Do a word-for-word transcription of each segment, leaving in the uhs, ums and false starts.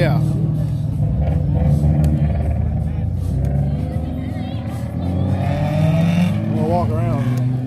Yeah. I'm gonna walk around.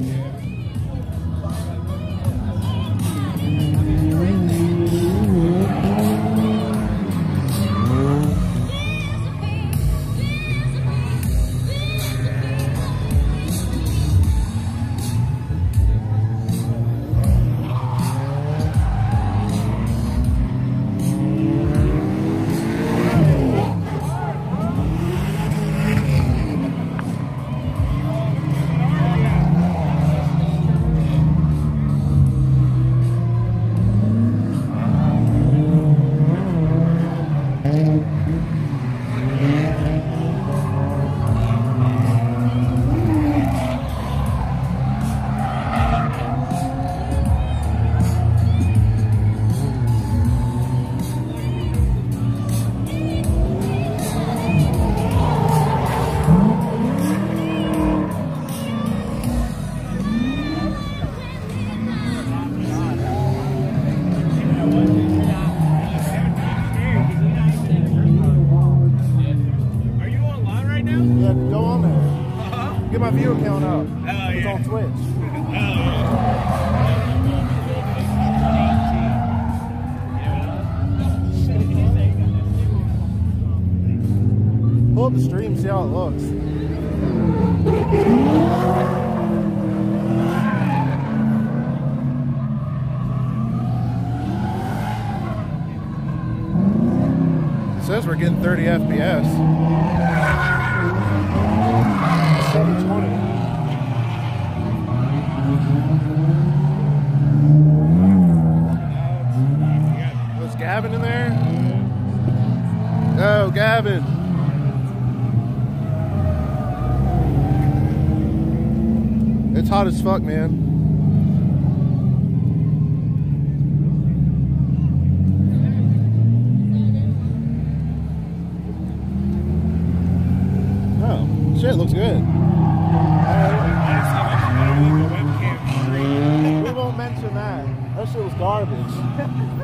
Get my viewer count up. Oh, yeah. It's on Twitch. Oh, yeah. Pull up the stream, see how it looks. It says we're getting thirty F P S. seven twenty. Was Gavin in there? Oh, Gavin. It's hot as fuck, man. Oh, shit, looks good. We won't mention that. That shit was garbage.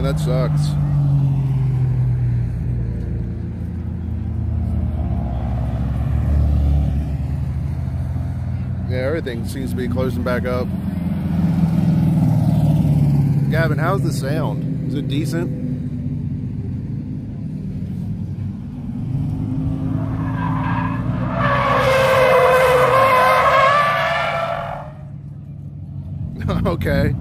man, that sucks. Yeah, everything seems to be closing back up. Gavin, how's the sound? Is it decent? Okay.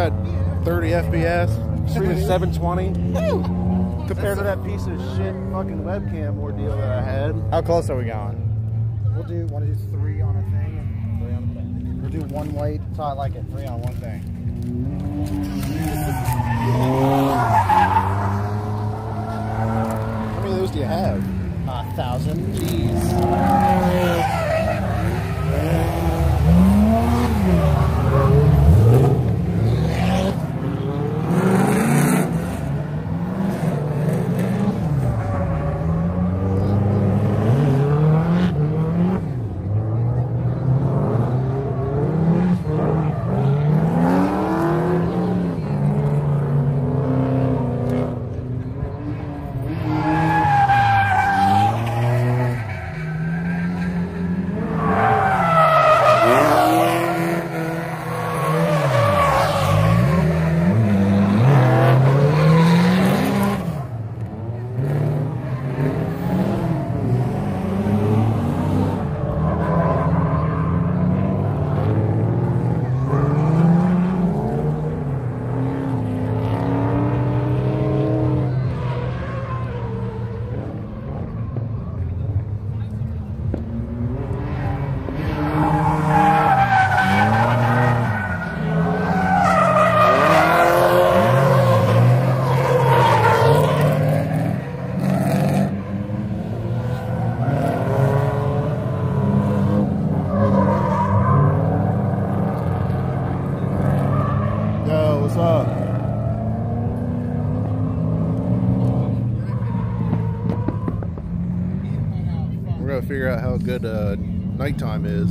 got thirty F P S, streaming seven twenty. Compared to that piece of shit fucking webcam ordeal that I had. How close are we going? We'll do, want to do three on a thing and three on a thing. We'll do one weight. That's how I like it. Three on one thing. How many of those do you have? A uh, thousand. Jeez. What's up? We're gonna figure out how good uh, nighttime is.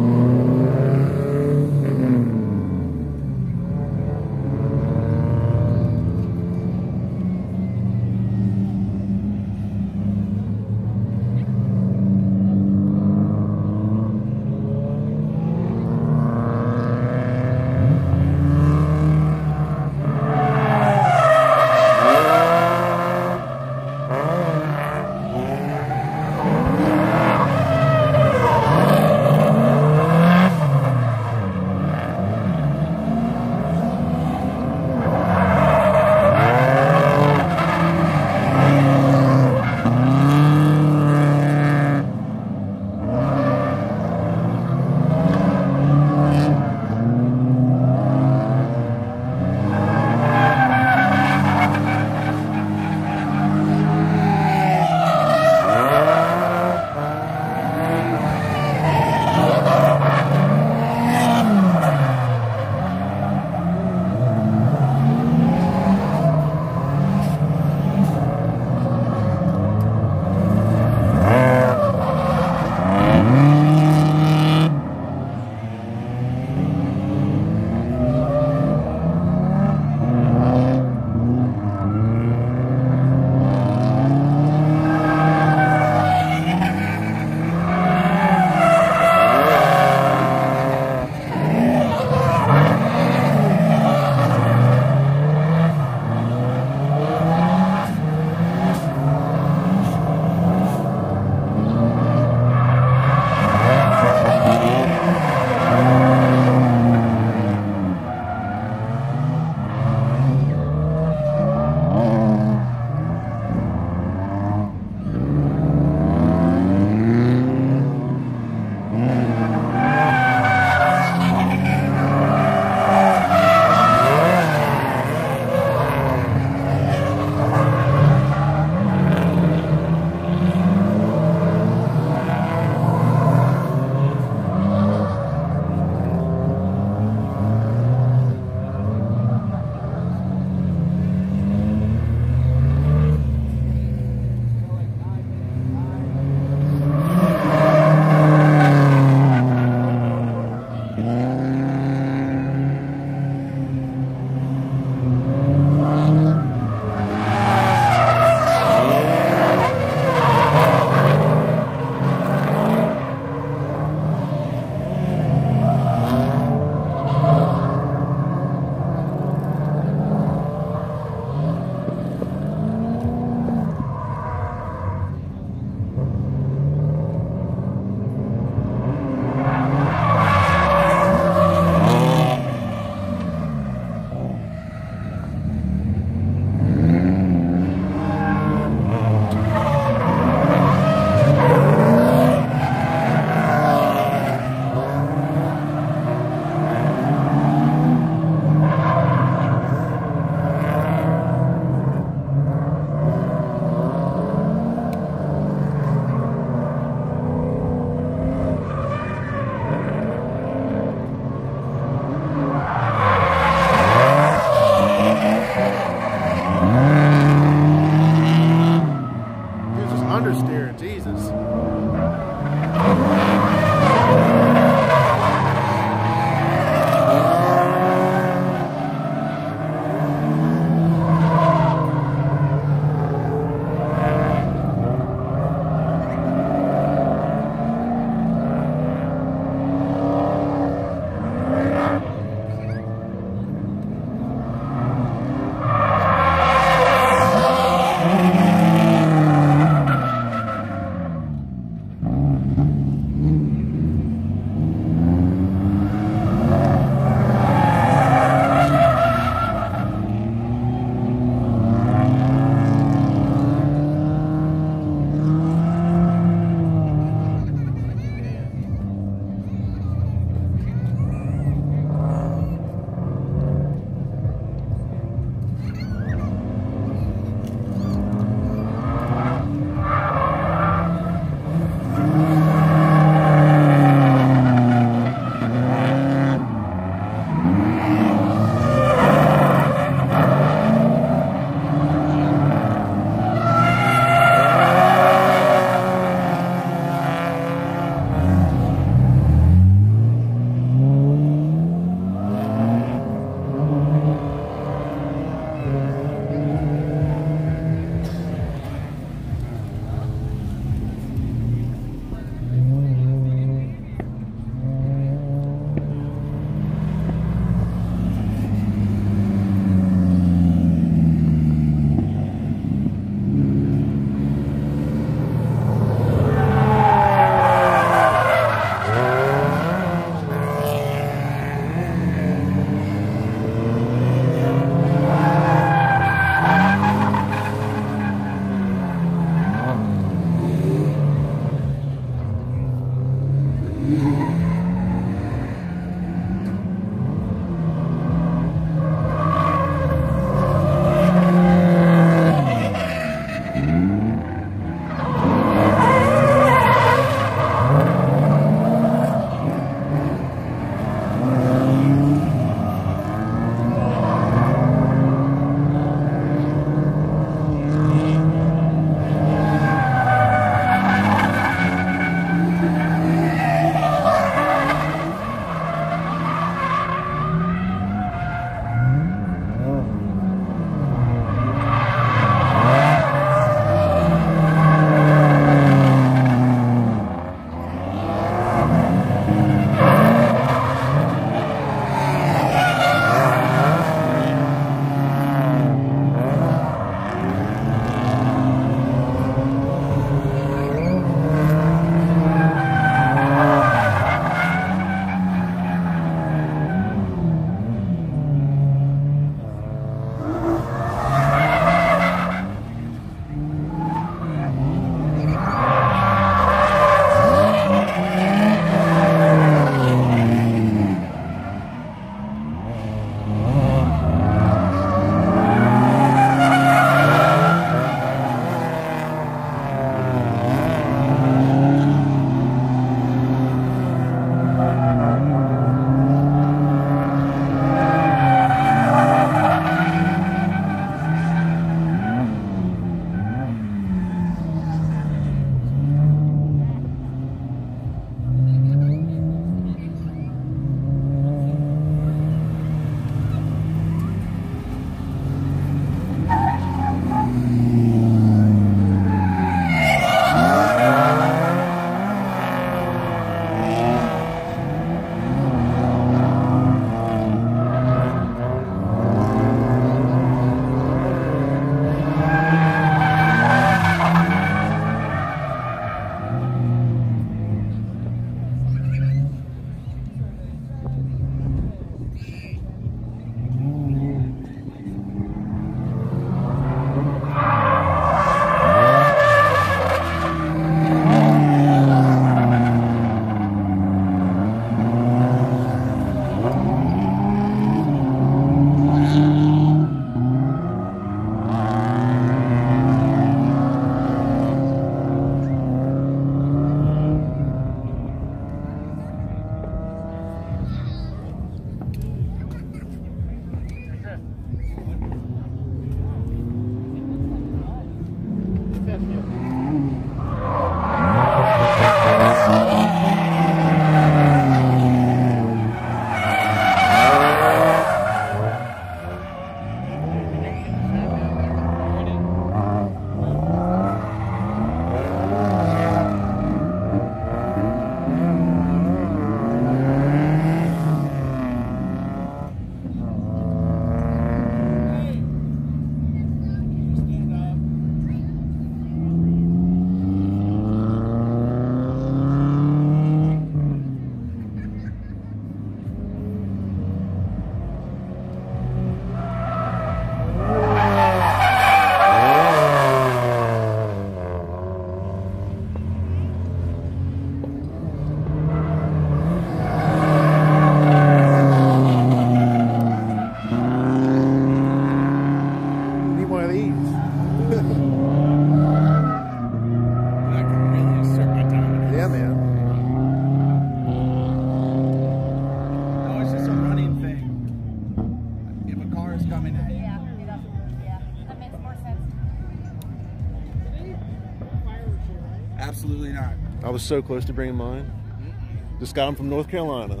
I was so close to bringing mine. Just got them from North Carolina.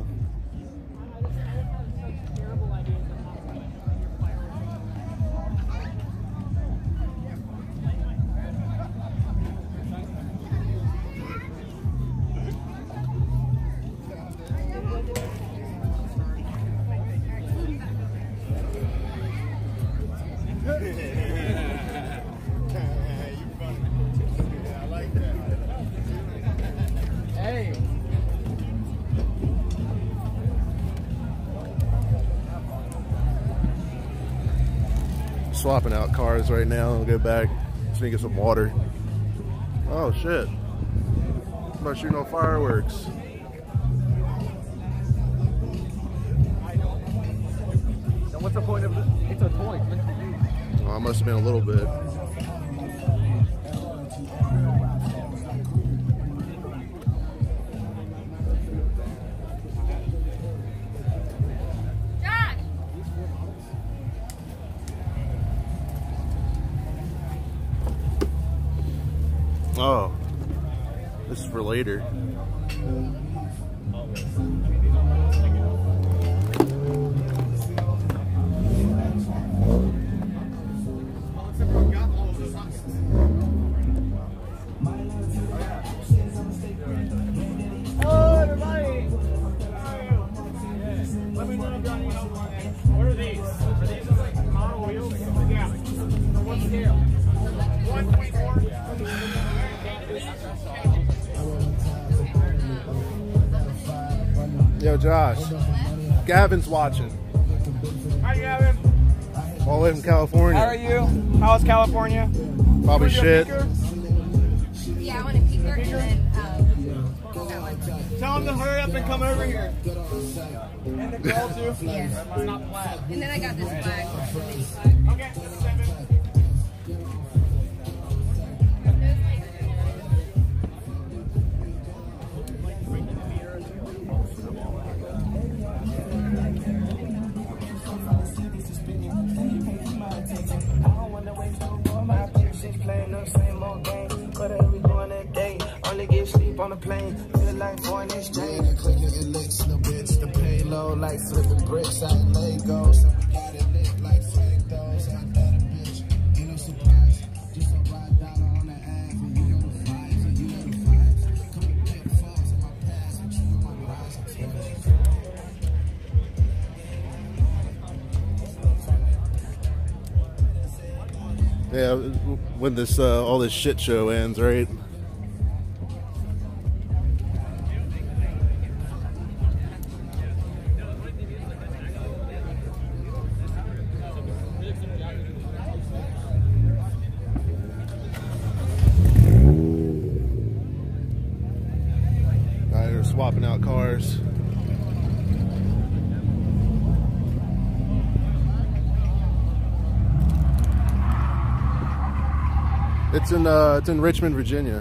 Swapping out cars right now. I'll go back, just need to get some water. Oh shit! I'm about shooting off fireworks. So what's the point of it? It's a toy. It's meant to be. Oh, I must have been a little bit. Oh, this is for later. Hello, everybody. Let me know if you need help. What are these? Are these like model wheels? Yeah. So what's the scale? one point four. Yo, Josh. Gavin's watching. Hi, Gavin. All the way from California. How are you? How's California? Probably shit. Yeah, I want a peeker and then um, that one. Tell him to hurry up and come over here. And the girl too? Yeah. It's not flat. And then I got this flag. Mini flag. Okay, seven. On the plane, feel like foreign exchange. Clicking it licks, no bitch. The payload like flipping bricks. I ain't Lego, so we got it lit like flag those. I got a bitch, ain't no surprise. Just a ride dollar on the ass, and you know the vibes, and you know the vibes. Couple pitfalls in my past, but you know my rise. Yeah, when this uh, all this shit show ends, right? They're swapping out cars. It's in uh, it's in Richmond, Virginia.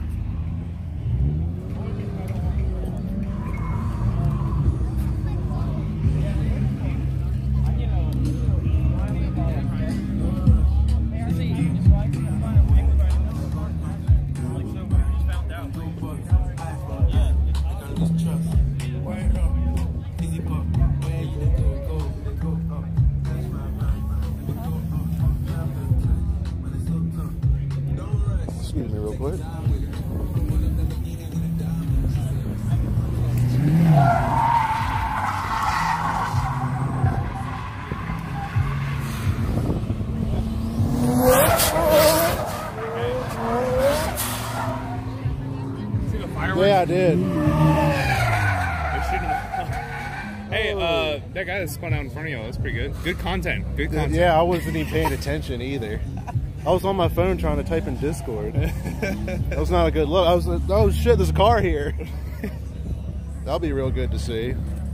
Excuse me real quick. See the fireworks? Yeah, I did. Hey, uh, that guy that spun out in front of you, that's pretty good. Good content. Good content. Yeah, I wasn't even paying attention either. I was on my phone trying to type in Discord. That was not a good look. I was like, oh shit, there's a car here. That'll be real good to see.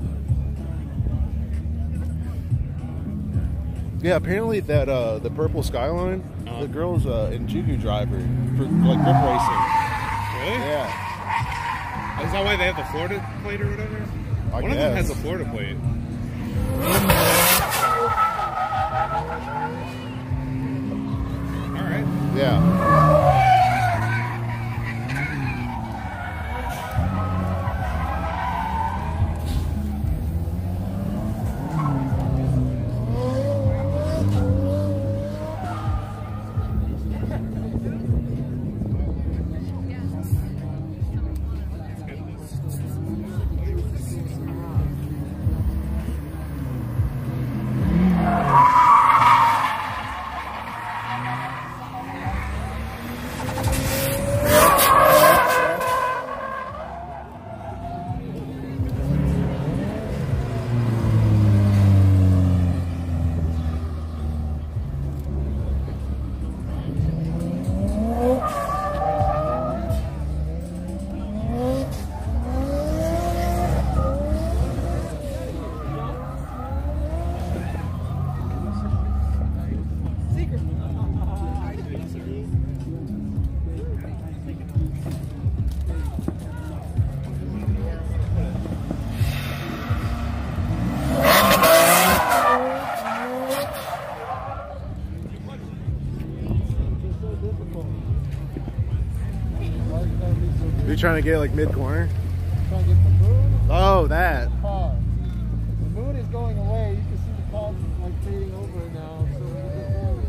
Yeah, apparently that uh, the purple Skyline, uh-huh. the girl's uh, in Juku driver for like grip racing. Really? Yeah. Is that why they have the Florida plate or whatever? I One guess. of them has a Florida plate. All right. Yeah. trying to get like mid corner? Trying to get the moon. Oh, that. The car. The moon is going away. You can see the clouds like fading over now. So we'll get forward.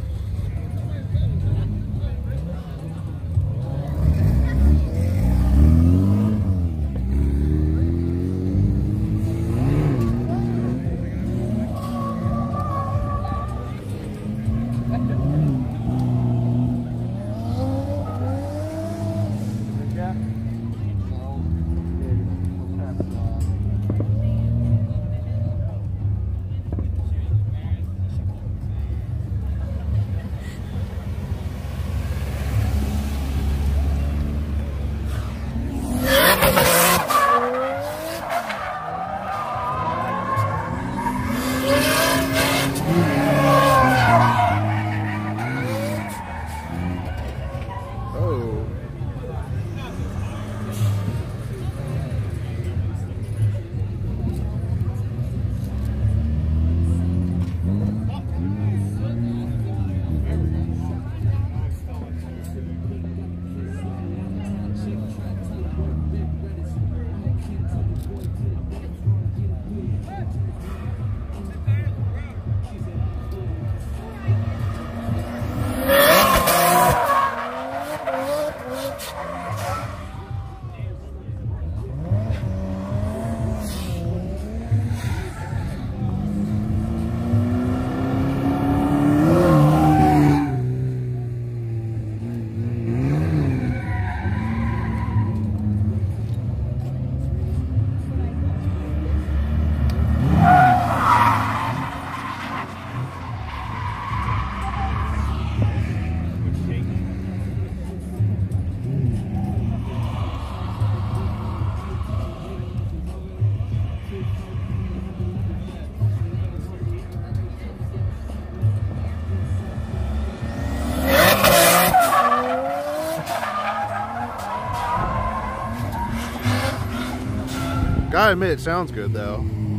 Gotta admit, it sounds good though.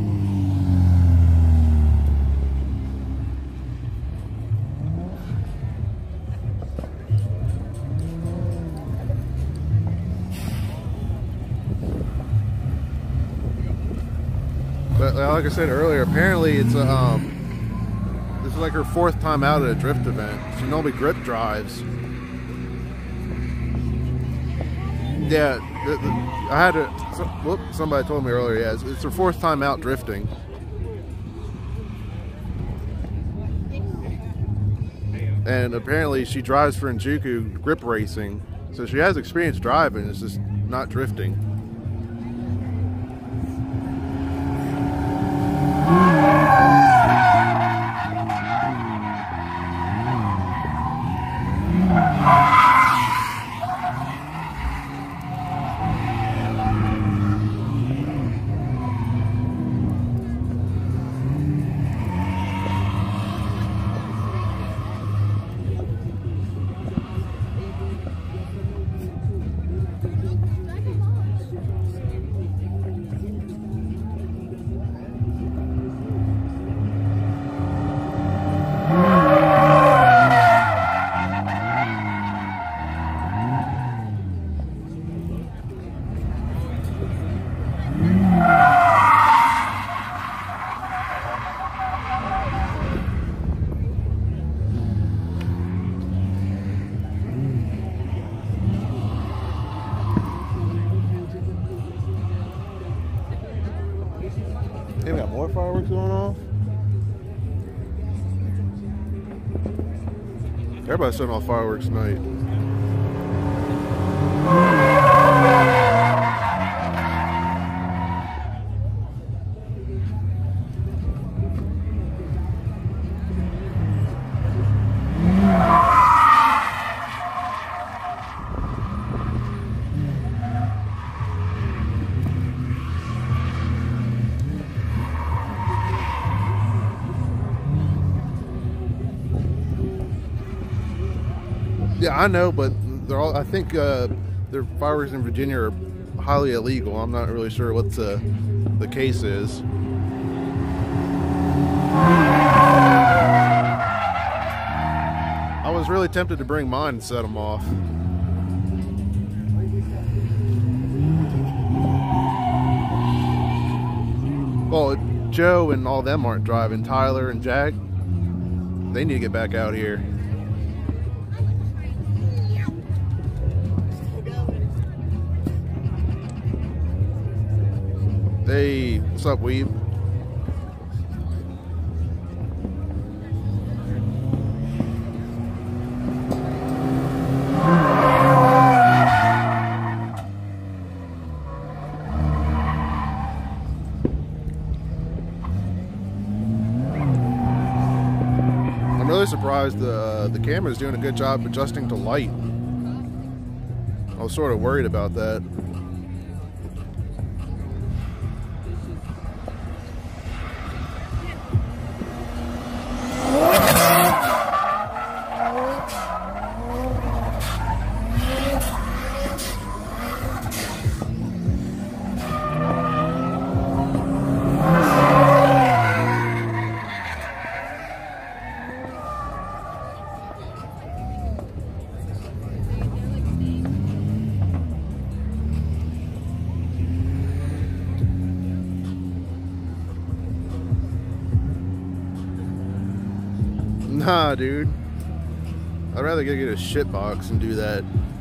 But like I said earlier, apparently it's a, um, this is like her fourth time out at a drift event. She normally grip drives. Yeah, the, the, I had to. So, whoop, somebody told me earlier. Yeah, it's, it's her fourth time out drifting. And apparently, she drives for Injuku grip racing, so she has experience driving. It's just not drifting. They got more fireworks going off. Everybody's setting off fireworks tonight. Yeah, I know, but they're all. I think uh, their fireworks in Virginia are highly illegal. I'm not really sure what the the case is. I was really tempted to bring mine and set them off. Well, Joe and all them aren't driving. Tyler and Jack, they need to get back out here. Hey, what's up, Weeb? I'm really surprised the uh, the camera's doing a good job adjusting to light. I was sort of worried about that. Nah, dude. I'd rather go get a shit box and do that.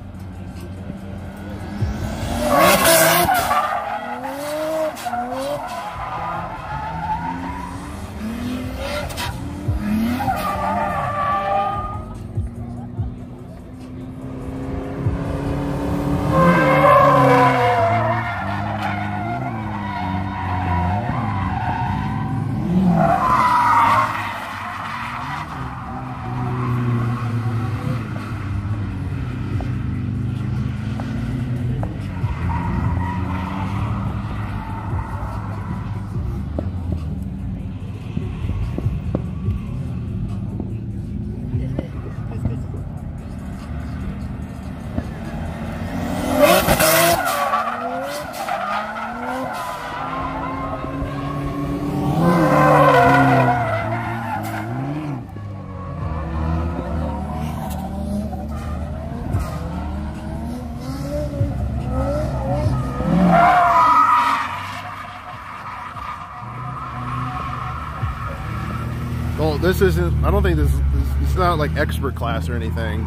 Well, this isn't, I don't think this, this it's not like expert class or anything.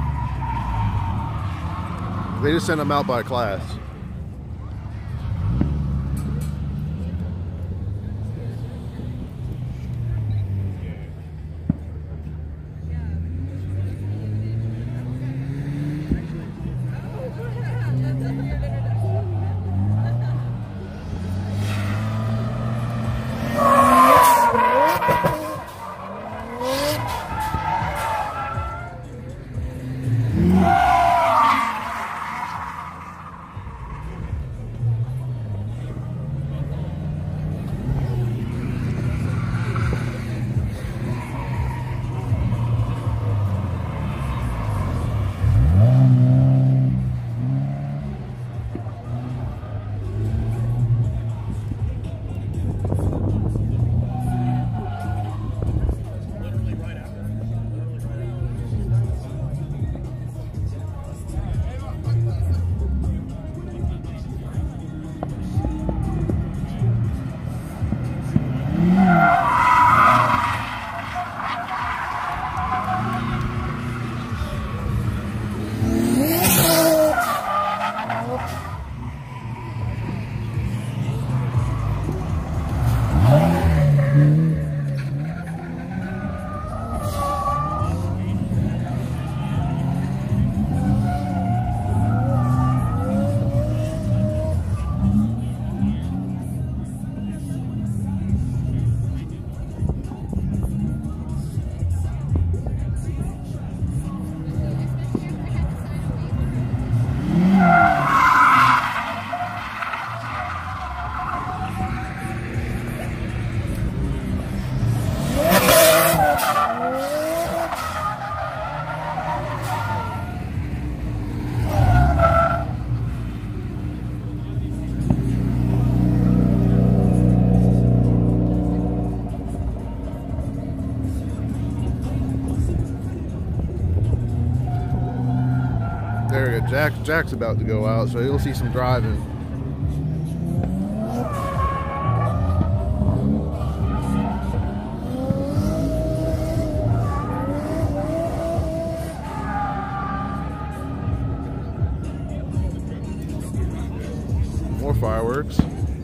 They just send them out by class. There we go. Jack, Jack's about to go out, so you'll see some driving. works.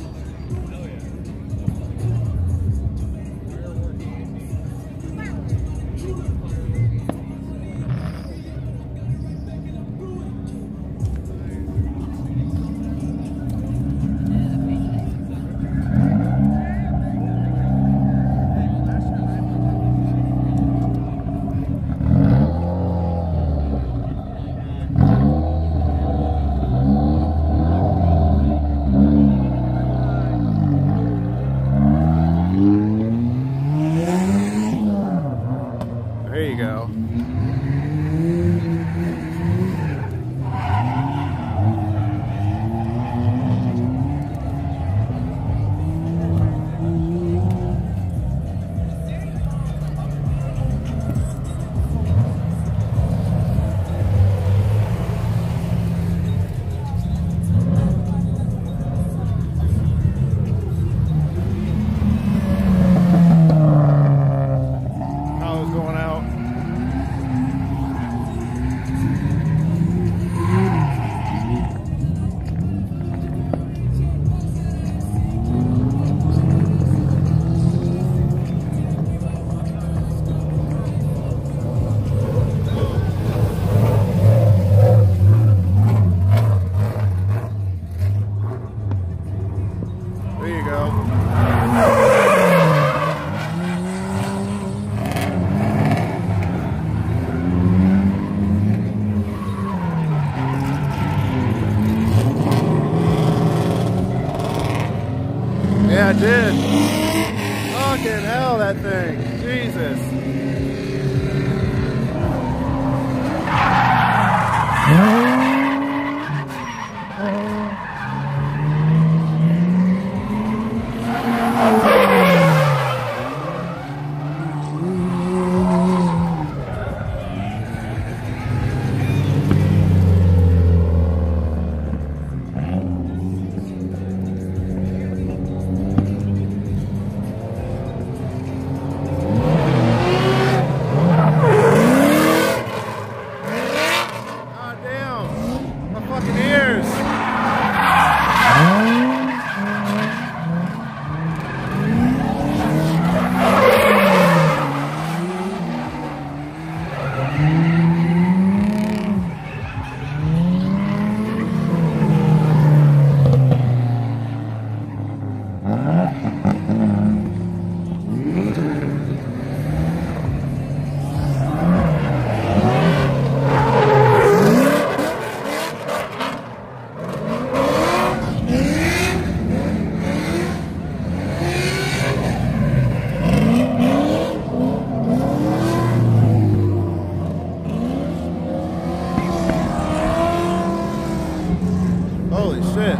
There you go. Power's going out. There you go. Yeah, I did. Fucking hell, that thing. Jesus. God damn. My fucking ears. Holy shit.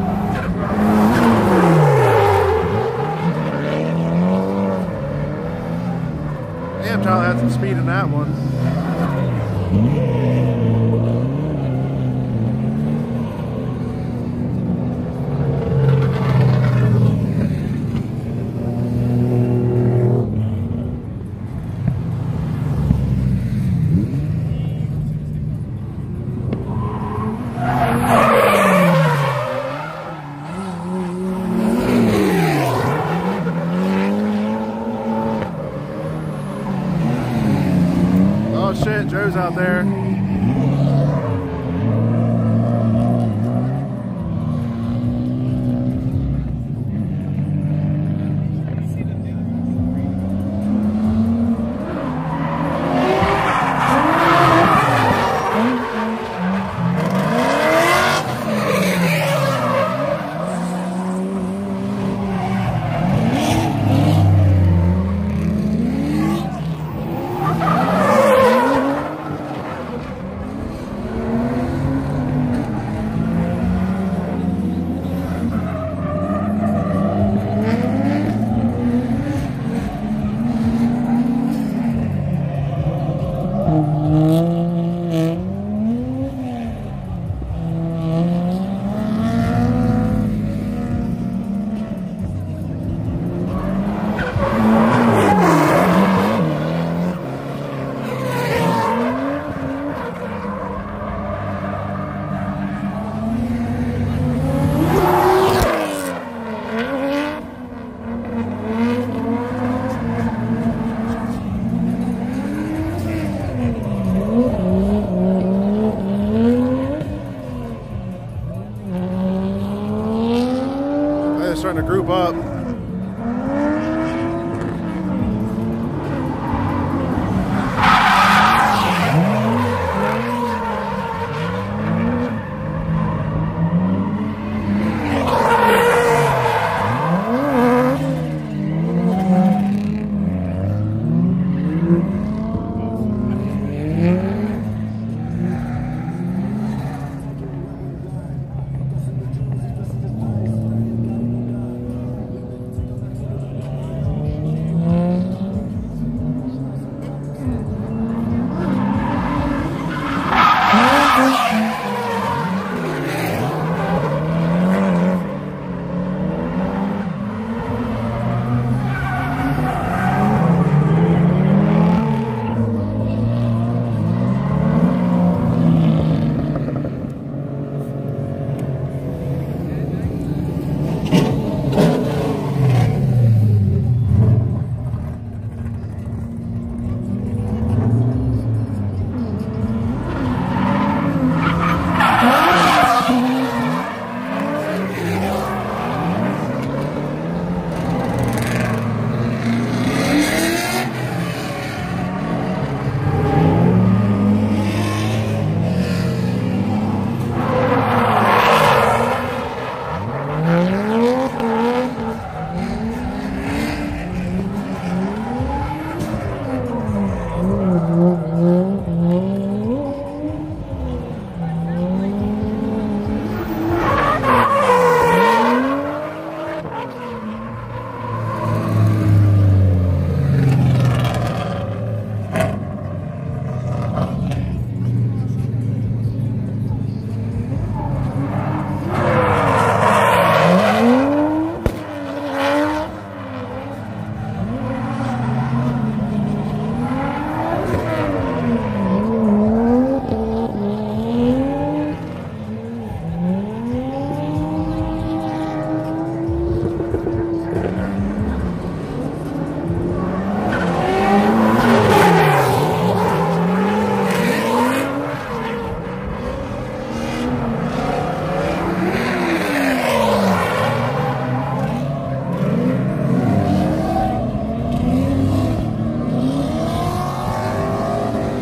Damn, Tyler had some speed in that one. Oh shit, Joe's out there.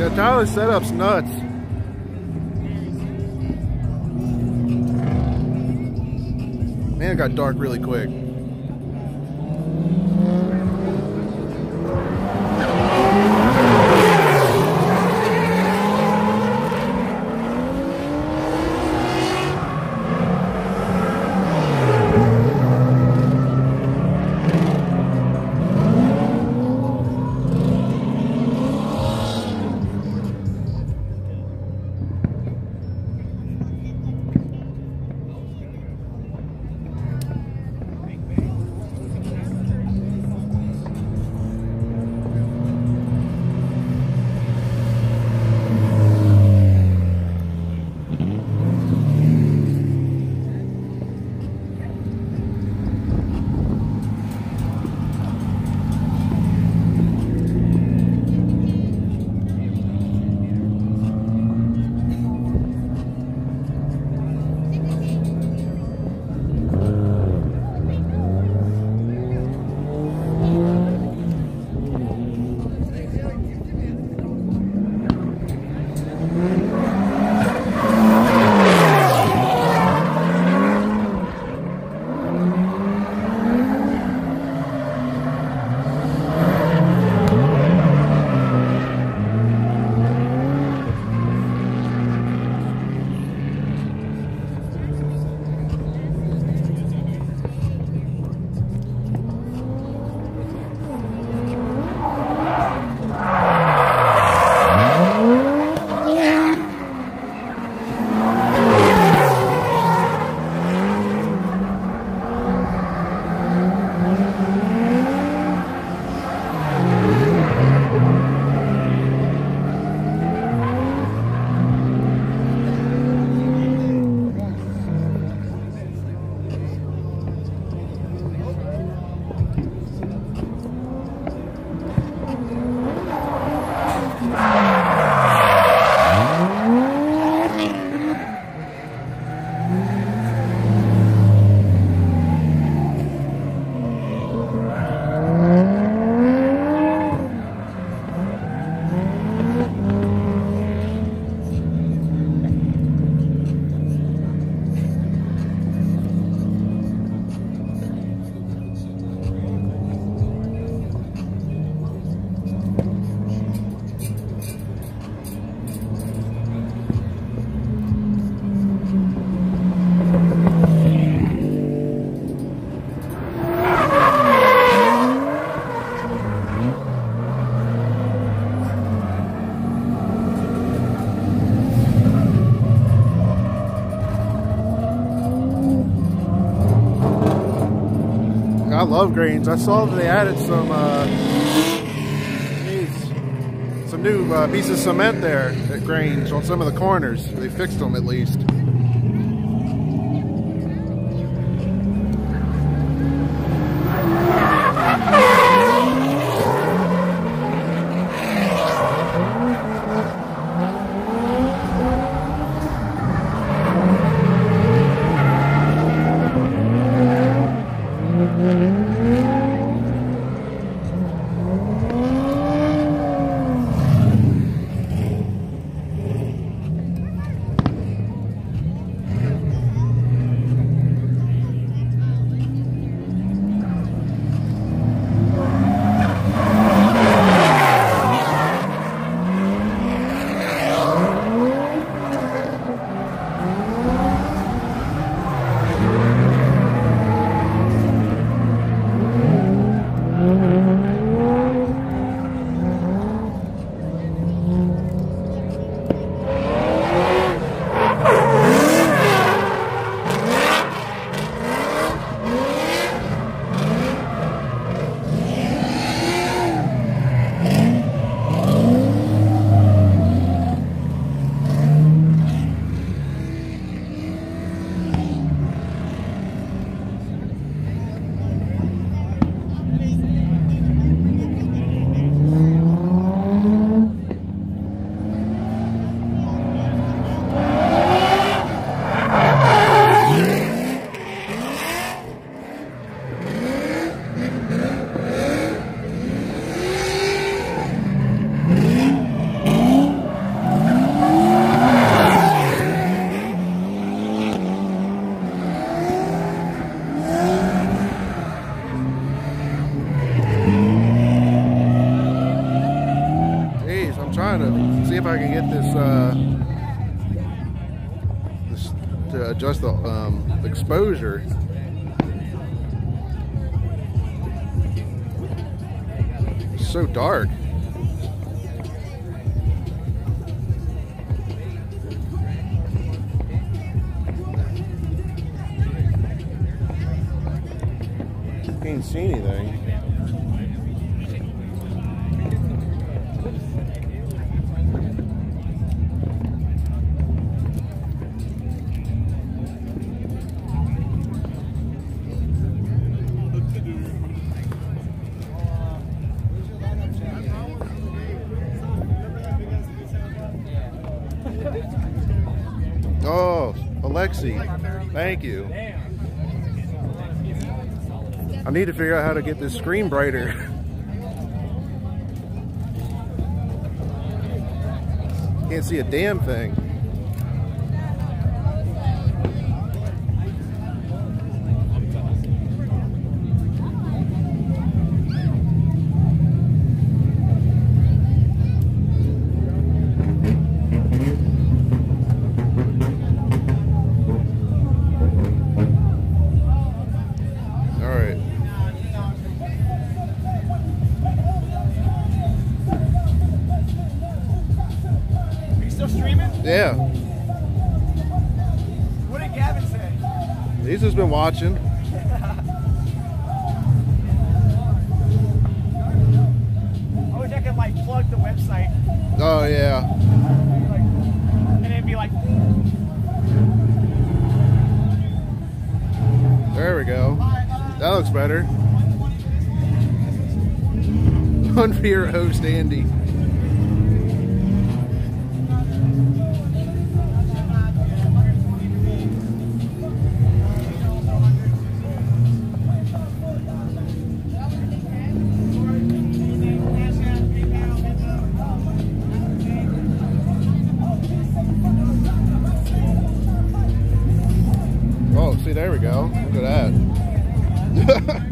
Yeah, Tyler's setup's nuts. Man, it got dark really quick. I love grains. I saw that they added some uh, geez, some new uh, pieces of cement there at grains on some of the corners. They fixed them at least. trying to see if I can get this, uh, this to adjust the um, exposure. It's so dark. Can't see anything. Oh, Alexi, thank you. I need to figure out how to get this screen brighter. Can't see a damn thing. Yeah. What did Gavin say? He's just been watching. I wish I could like plug the website. Oh yeah. Like, and it'd be like. There we go. That looks better. One for your host, Andy. Oh, see, there we go. Look at that.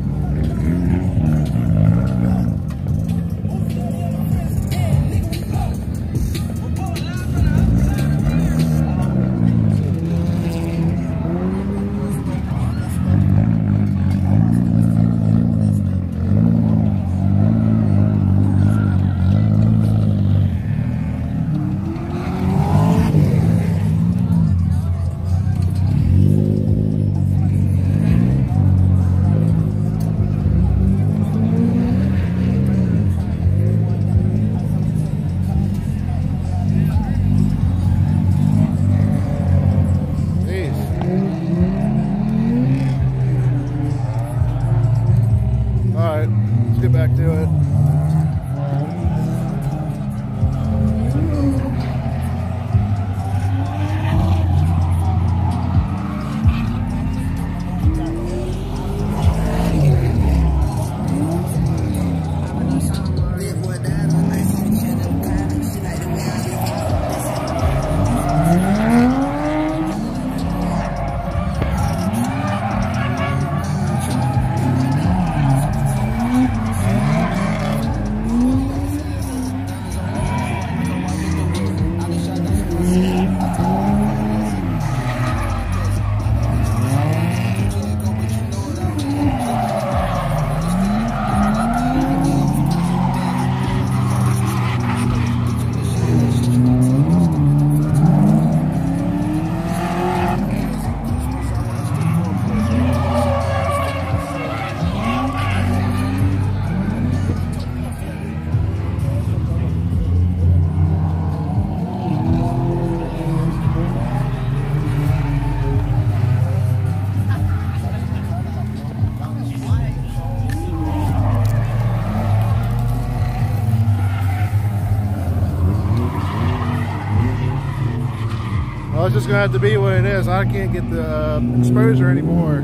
Back to it. Well, it's just gonna have to be what it is. I can't get the uh, exposure anymore.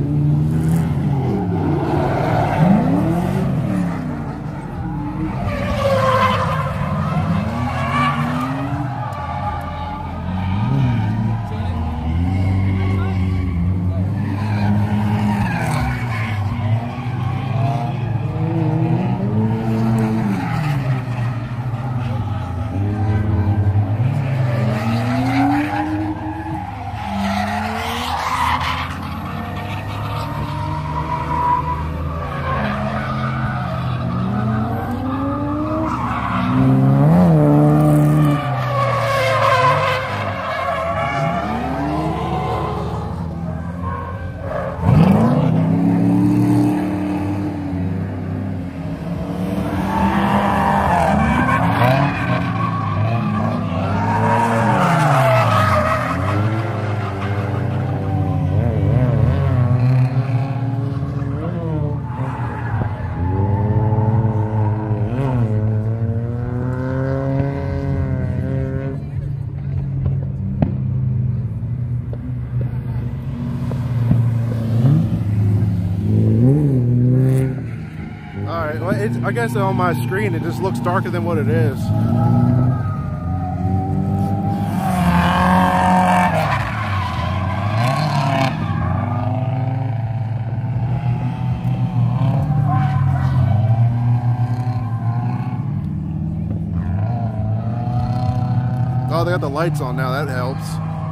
I guess on my screen it just looks darker than what it is. Oh, they got the lights on now, that helps.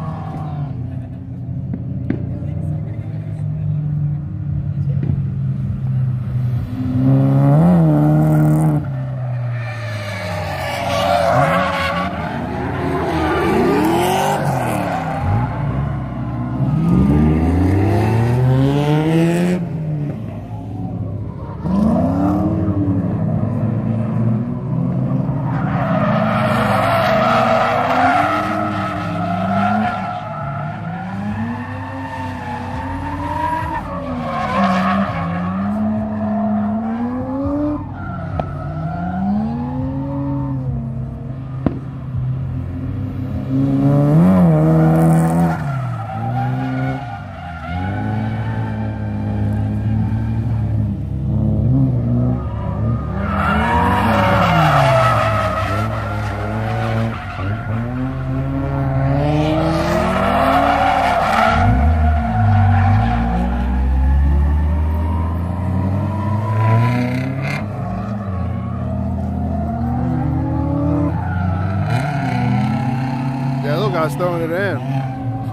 Guy's throwing it in.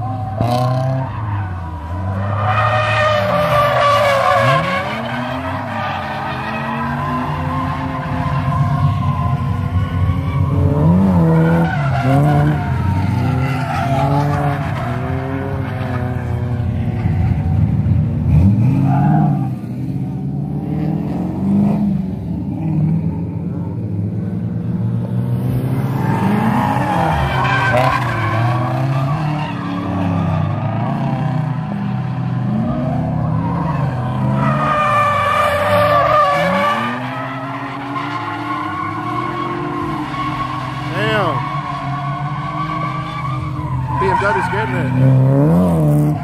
B M W's getting it.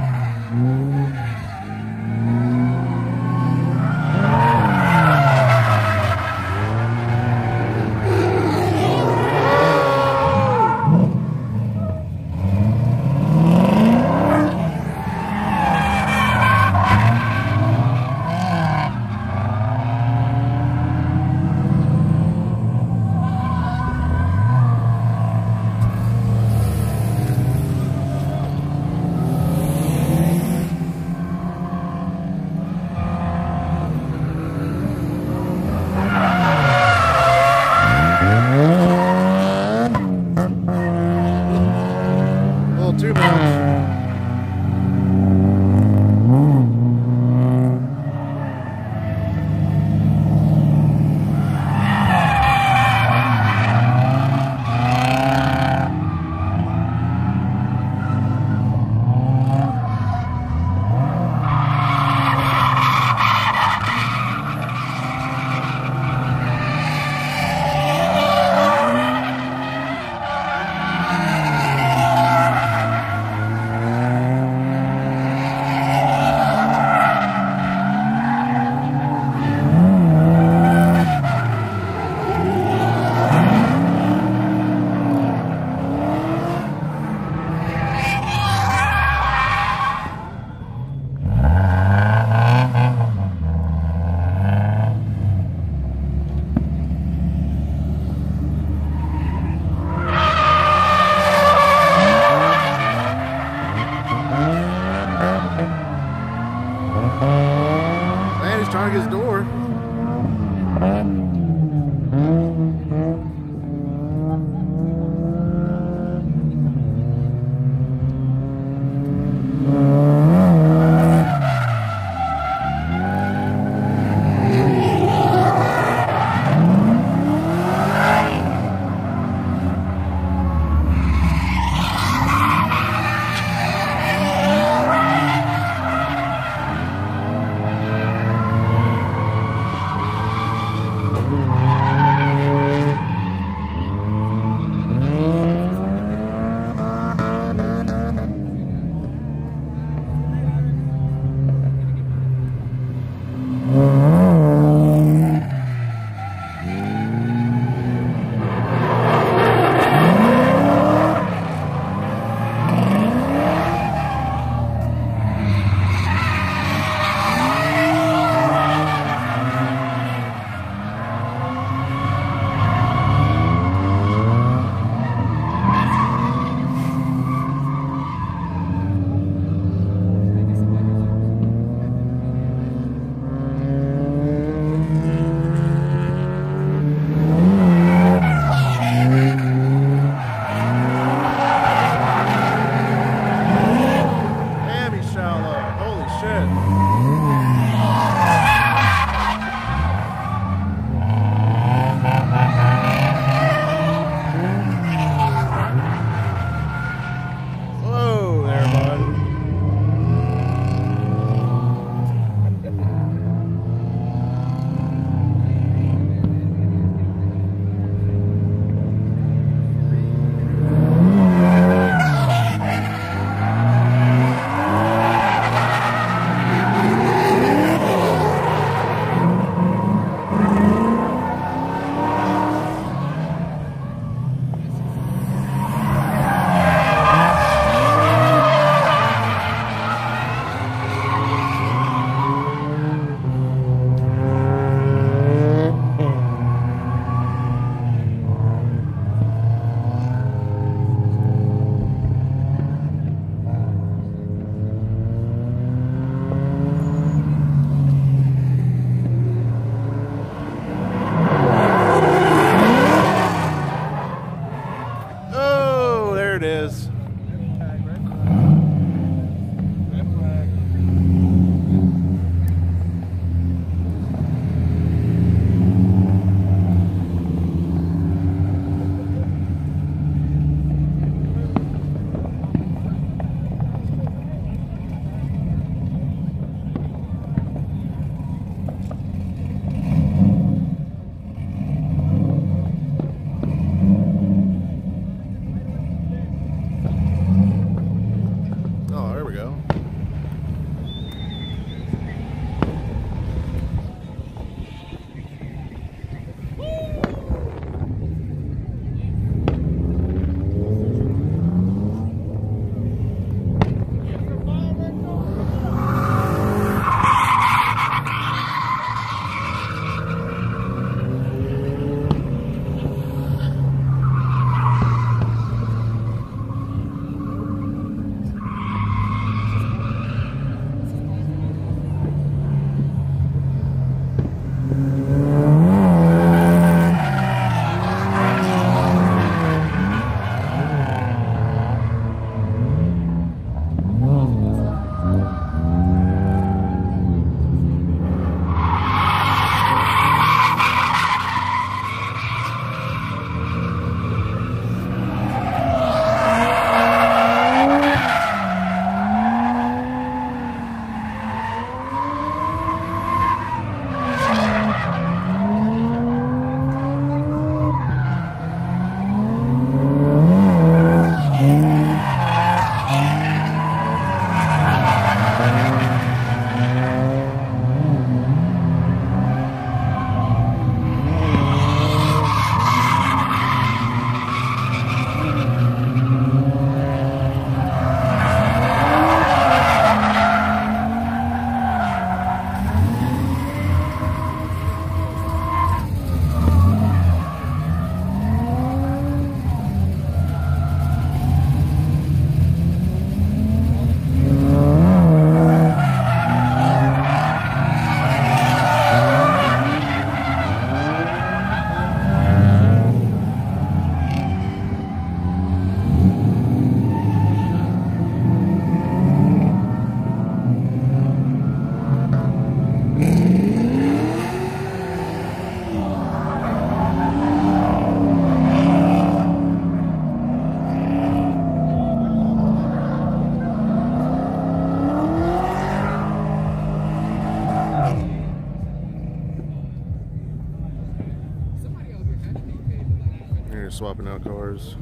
Here, swapping out cars.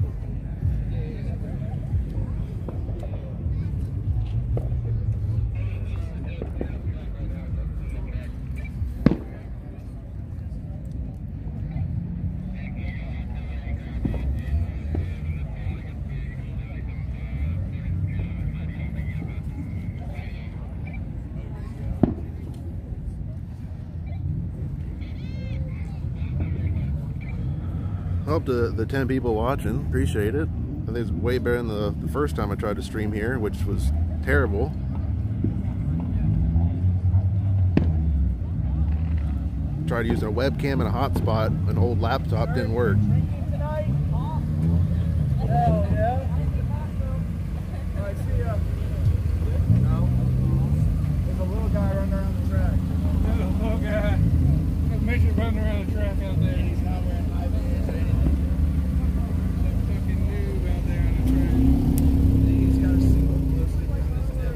Hope the, the ten people watching, appreciate it. I think it's way better than the, the first time I tried to stream here, which was terrible. Tried using a webcam and a hotspot, an old laptop, didn't work. Hell yeah. All right, see ya. No. There's a little guy running around the track. There's a little guy. Make sure running around the track out there. He's not wearing high vis or anything. That fucking noob out there on the track. He's got a single glow stick on his hip.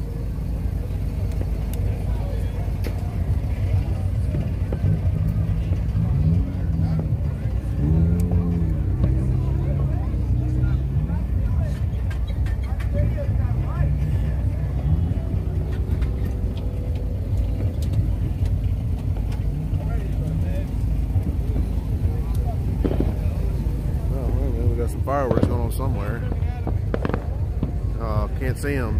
Some fireworks going on somewhere. Uh, can't see them.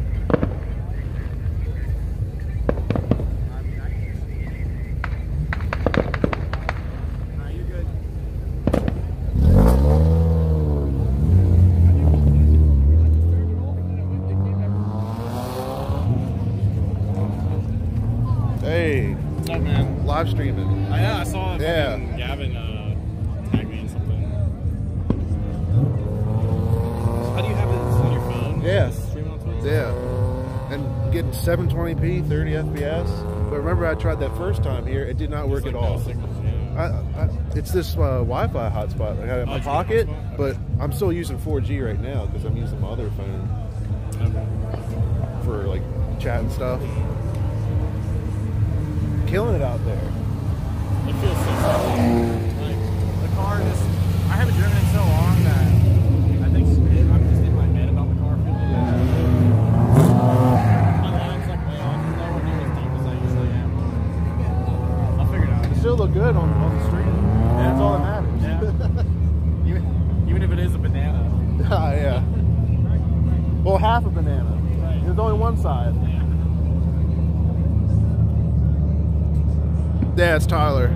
Hey, what's up, man? Live streaming. Oh, yeah, I saw it. Yeah. Gavin uh, tagged me in something. How do you have this on your phone? Yes. Streaming on Twitch? Yeah. And getting seven twenty p, thirty F P S. But remember, I tried that first time here. It did not work Like at no all. signals, yeah. I, I, it's this uh, Wi-Fi hotspot I got in Oh, my you got a pocket, hotspot? but I'm still using four G right now because I'm using my other phone Okay. for like chat and stuff. Killing it out there. It feels so good. Like, the car just, I haven't driven it so long that I think I'm just in my head about the car feeling. My line's like way off, nowhere near as deep as I usually am. I'll figure it out. You still look good on, on the stream. Yeah. That's all that matters. Yeah. even, even if it is a banana. Ah, yeah. Well, half a banana. Right. There's only one side. Yeah. Yeah, it's Tyler.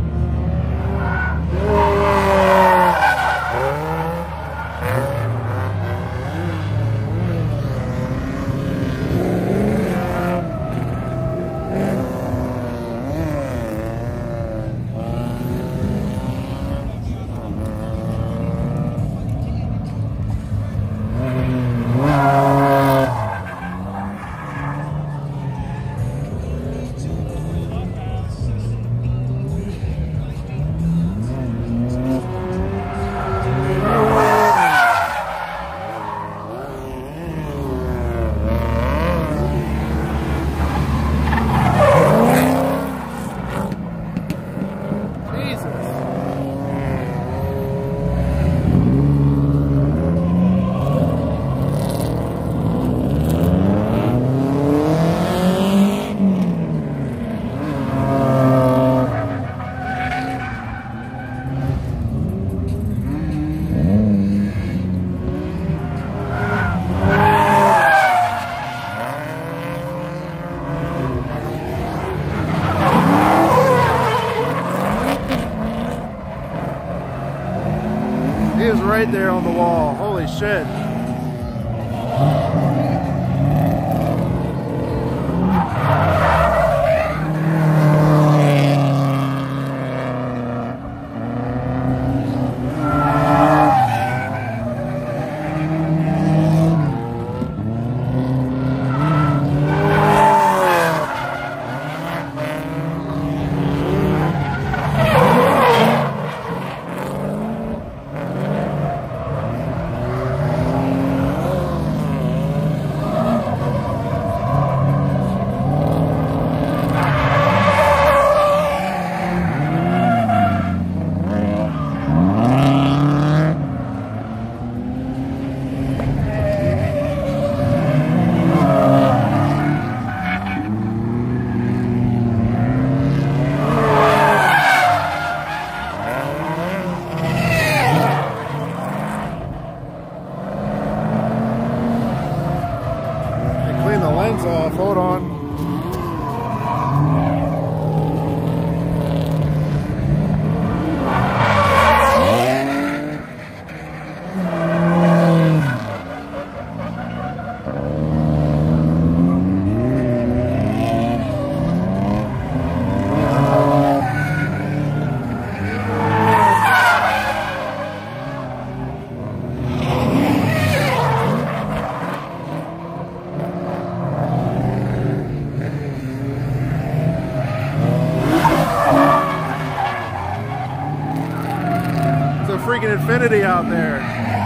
He is right there on the wall. Holy shit. infinity out there.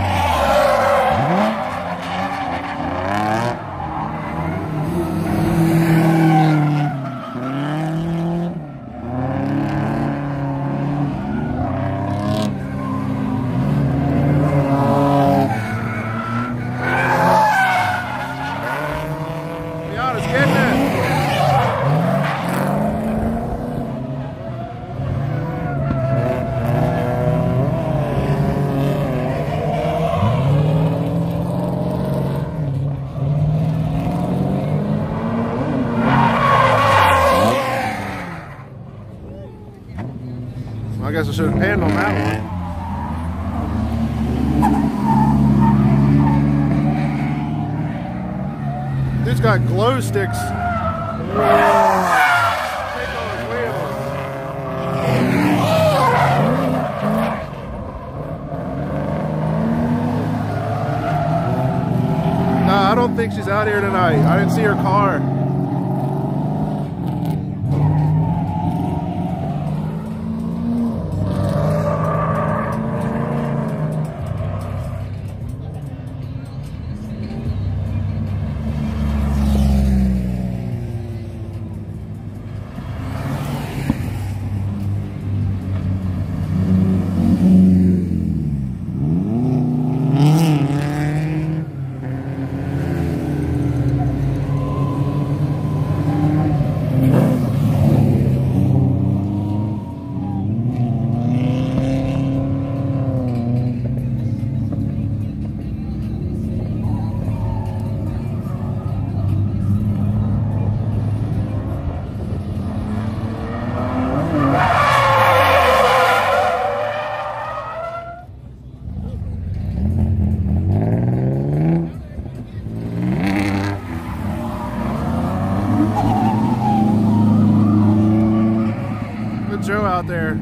I guess I should have panned on that one. Dude's got glow sticks. Nah, I don't think she's out here tonight. I didn't see her car. Joe out there.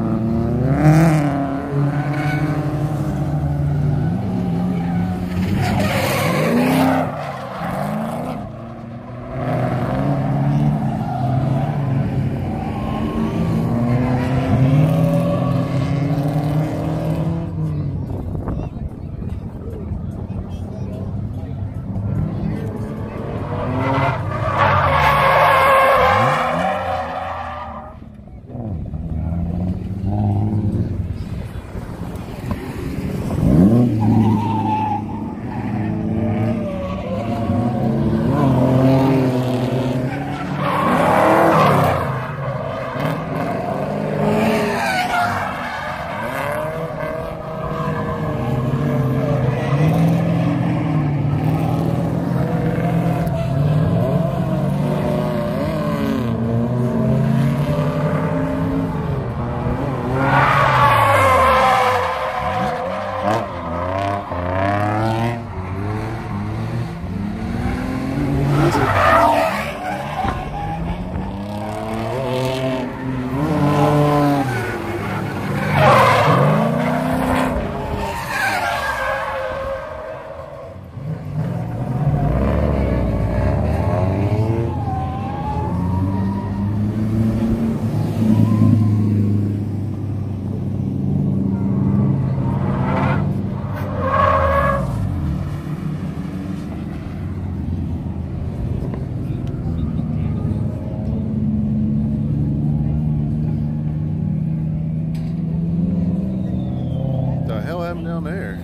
Down there.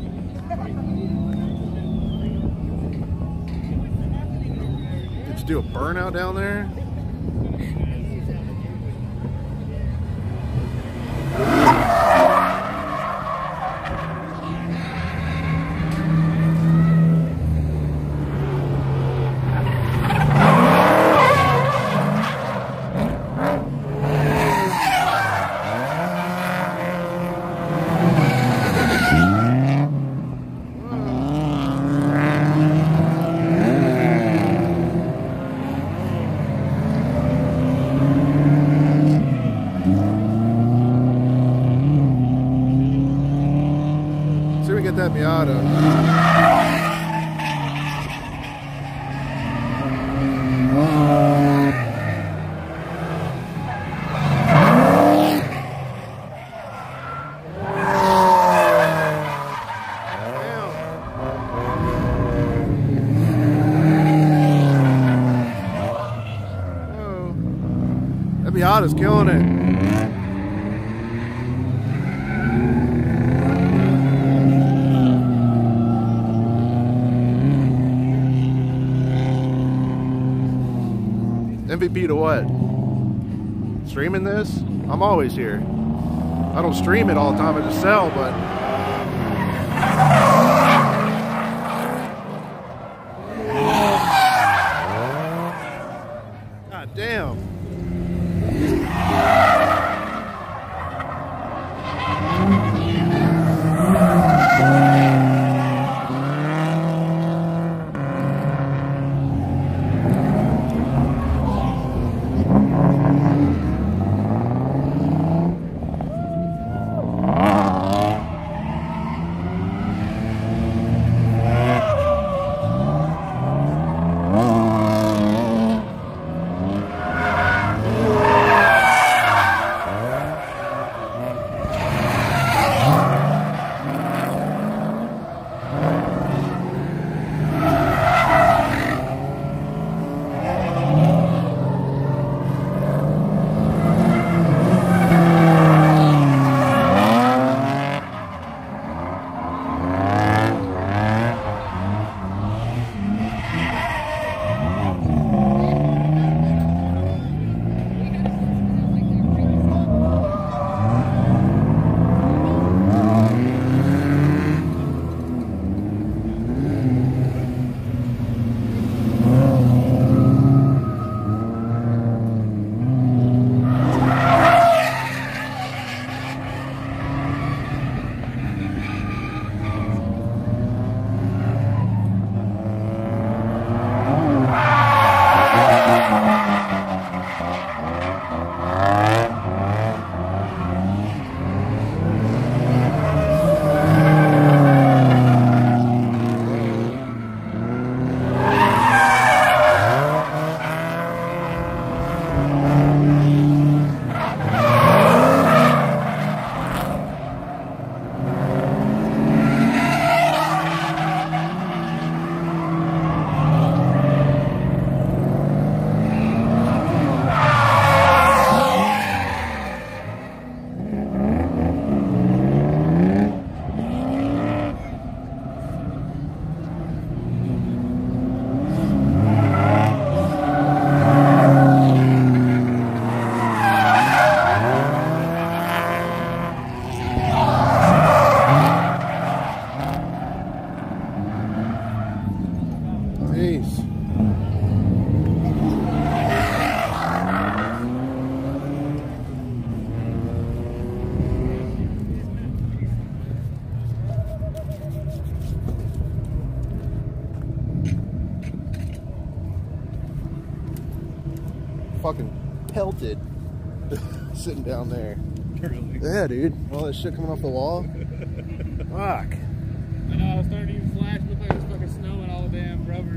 Did you do a burnout down there? Get that Miata. Scott is killing it. M V P to what? Streaming this? I'm always here. I don't stream it all the time, I just sell, but God damn. Fucking pelted sitting down there. Really? Yeah, dude. All that shit coming off the wall. Fuck. I know, I was starting to use flash, looked like it was fucking snowing all the damn rubber.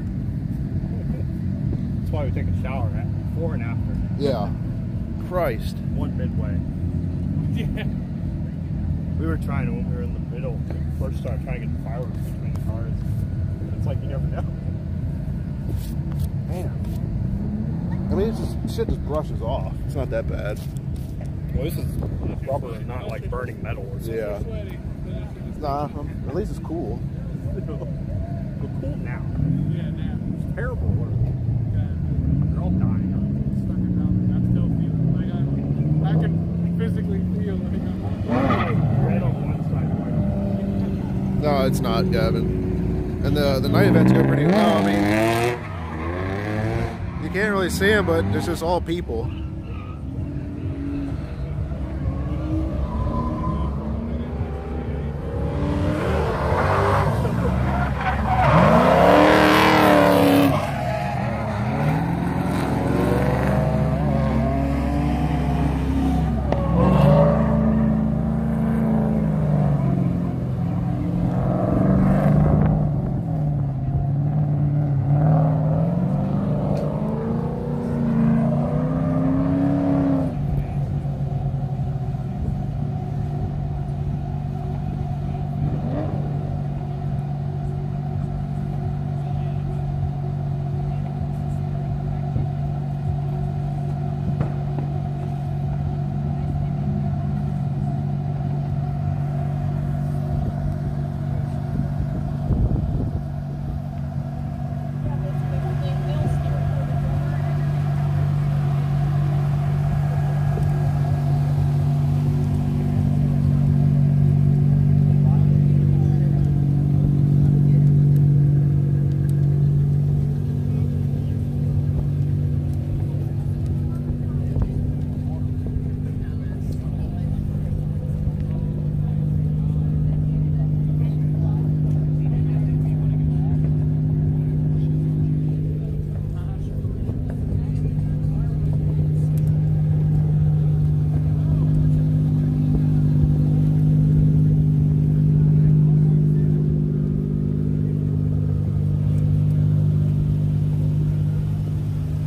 That's why we take a shower at before and after. Yeah. Christ. One midway. Yeah. We were trying to when we were in the middle. When we first started trying to get the fireworks between the cars. It's like you never know. Man. I mean, it's just, shit just brushes off. It's not that bad. Well, this is rubber and not like burning metal or something. Yeah. Sweaty. Nah, um, at least it's cool. We're cool now. Yeah, now. It's terrible work. They're all dying. Stuck it down. I still feel it. Like I, I can physically feel like I'm Red on one side. No, it's not, Gavin. And the the night events go pretty well. I mean, you can't really see them, but it's just all people.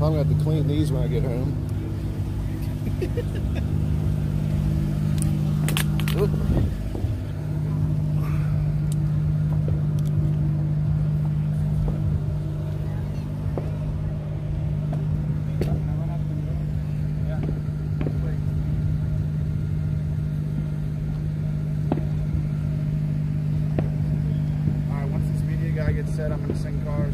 I'm gonna have to clean these when I get home. Oop. Alright, once this media guy gets set, I'm gonna sing cars.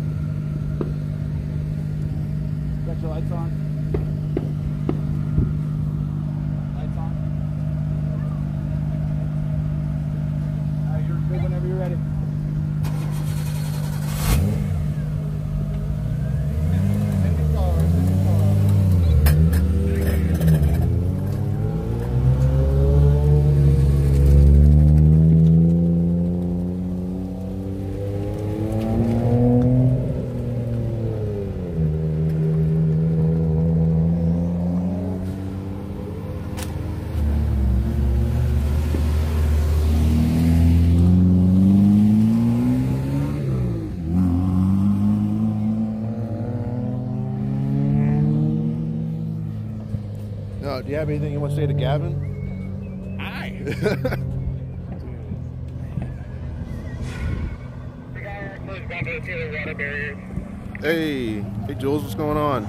Got your lights on? Lights on? Alright, you're good whenever you're ready. Singing cars, singing cars. No, do you have anything you want to say to Gavin? Hi. Hey, hey Jules, what's going on?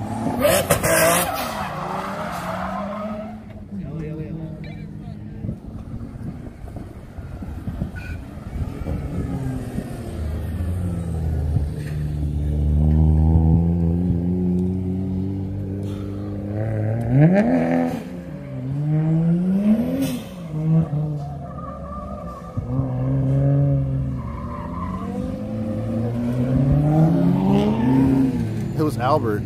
It was Albert.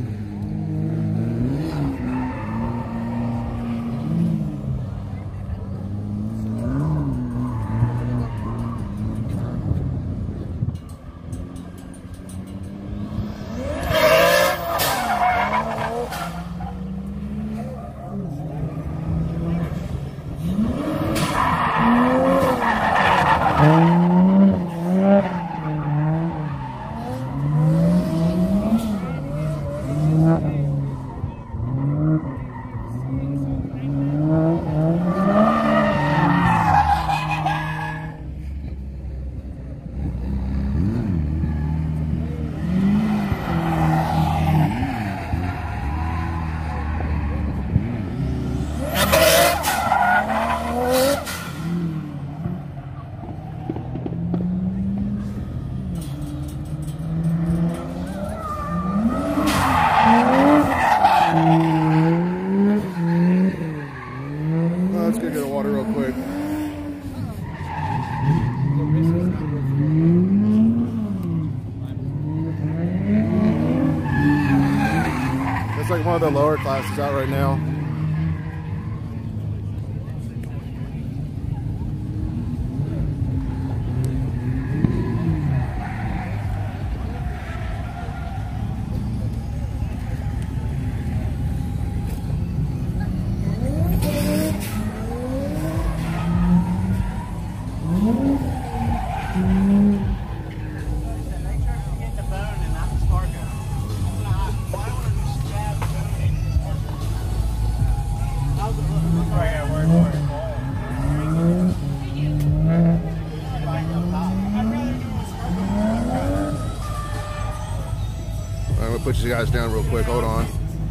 Let's go get a water real quick. It's like one of the lower classes out right now. I'm gonna put you guys down real quick. Hold on.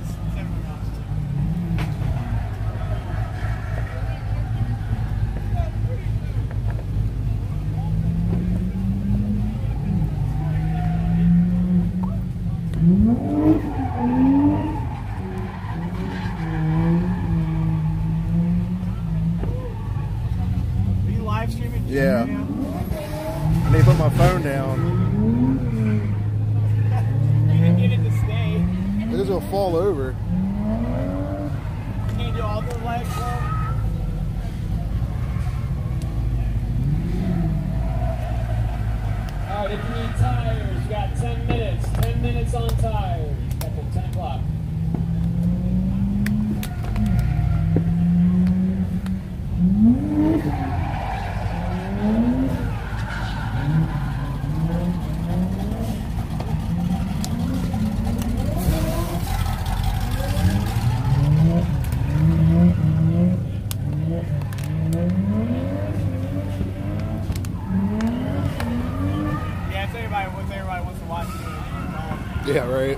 Are you live streaming? Yeah. I need to put my phone down. Get it to stay. This will fall over. Can you do all the live stuff? Alright, if you need tires, you got ten minutes. ten minutes on tires. Got till ten o'clock. Yeah, right.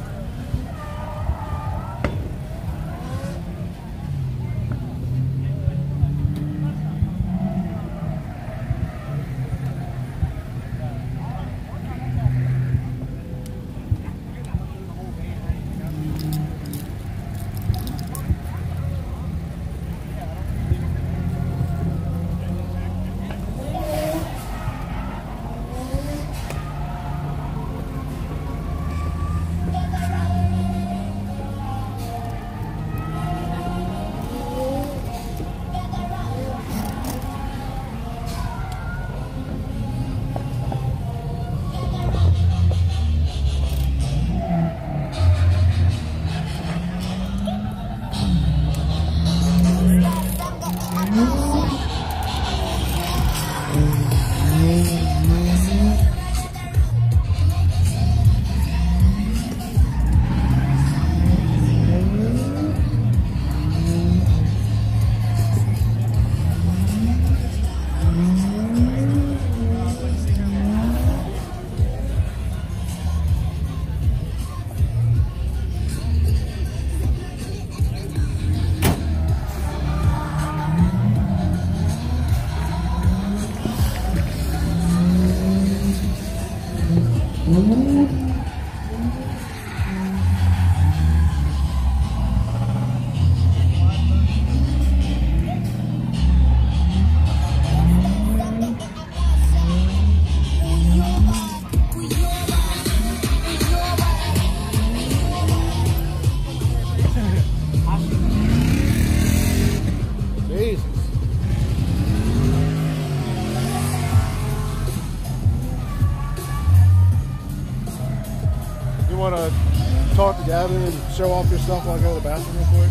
Want to talk to Gavin and show off your stuff while I go to the bathroom real quick?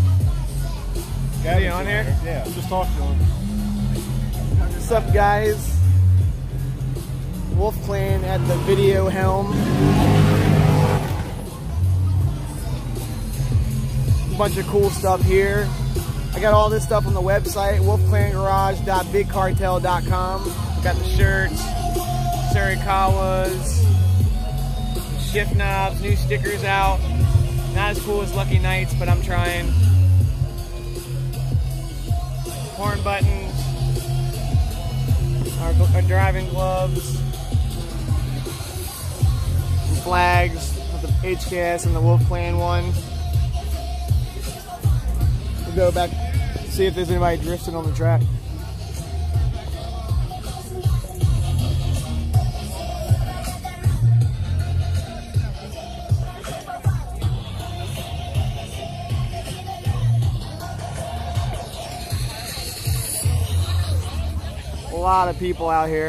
Gavin on here? Yeah, just talk to him. What's up, guys? Wolf Clan at the video helm. Bunch of cool stuff here. I got all this stuff on the website, wolf clan garage dot big cartel dot com. Got the shirts, Surikawas, shift knobs, new stickers out. Not as cool as Lucky Knight's, but I'm trying. Horn buttons, our, our driving gloves, and flags with the H K S and the Wolf Clan one. We'll go back, see if there's anybody drifting on the track. A lot of people out here.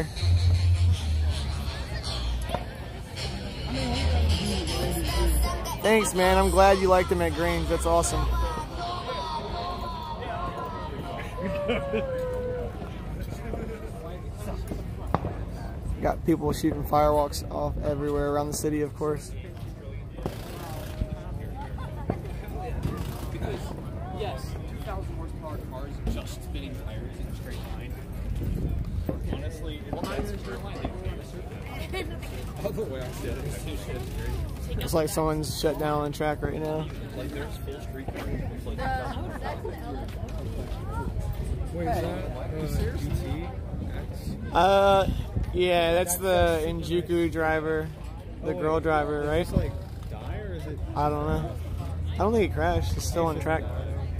Thanks, man. I'm glad you liked them at Grange. That's awesome. Got people shooting fireworks off everywhere around the city, of course. Because, yes, two thousand horsepower cars just spinning tires in a straight line. Honestly, it's not even a straight line. Other way I said it, I think it's great. It's like someone's shut down on the track right now. Like there's full street cars. Like, Wait, is that uh, G T X? Uh, yeah, that's the Injuku driver, the girl driver, right? Is it like die or is it? I don't know. I don't think he crashed. It's still on track.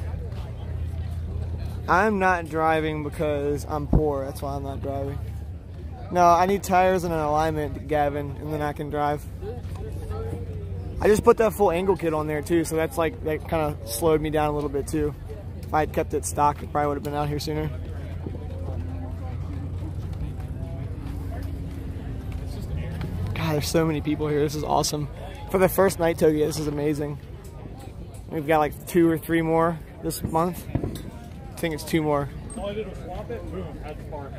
I'm not driving because I'm poor. That's why I'm not driving. No, I need tires and an alignment, Gavin, and then I can drive. I just put that full angle kit on there too, so that's like, that kind of slowed me down a little bit too. If I had kept it stock, it probably would have been out here sooner. God, there's so many people here. This is awesome. For the first night, Touge, this is amazing. We've got like two or three more this month. I think it's two more. All I did was swap it, boom, had the park.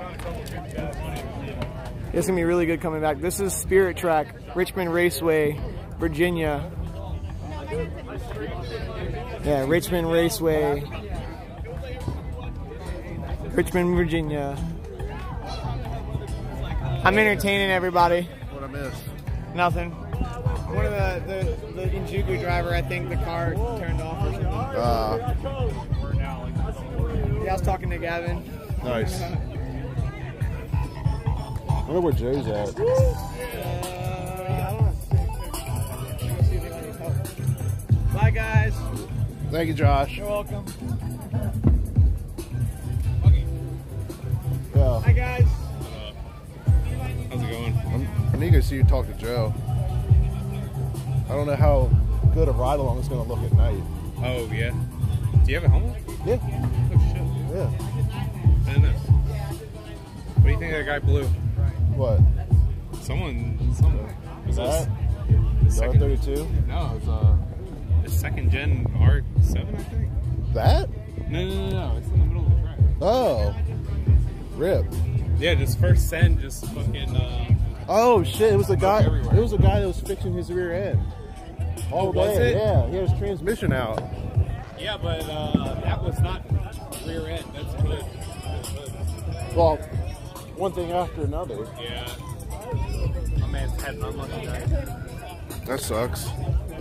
It's gonna be really good coming back. This is Spirit Track, Richmond Raceway, Virginia. Yeah, Richmond Raceway, Richmond, Virginia. I'm entertaining everybody. What I missed? Nothing. one of the, the, the Injugu driver, I think the car turned off or something. Uh, Yeah, I was talking to Gavin. nice. I wonder where Joe's at. Uh, I don't know. Let's see if he needs help. Bye, guys. Thank you, Josh. You're welcome. Yeah. Hi, guys. How's it going? I'm, I'm eager to see you talk to Joe. I don't know how good a ride along is going to look at night. Oh, yeah. Do you have a helmet? Yeah. Oh, shit. Yeah. I didn't know. What do you think that guy blew? What? Someone, someone. Was That? this R thirty-two? No, it's uh, a second gen R seven, I think. That? No, no, no, no. It's in the middle of the track. Oh. Rip. Yeah, just first send, just fucking. Uh, Oh shit! It was the guy. everywhere. It was the guy that was fixing his rear end. All Oh, was day. it? Yeah, he had his transmission out. yeah, but uh, that was not rear end. That's good. That's good. Well, one thing after another. Yeah. My man's had an unlucky night. That sucks.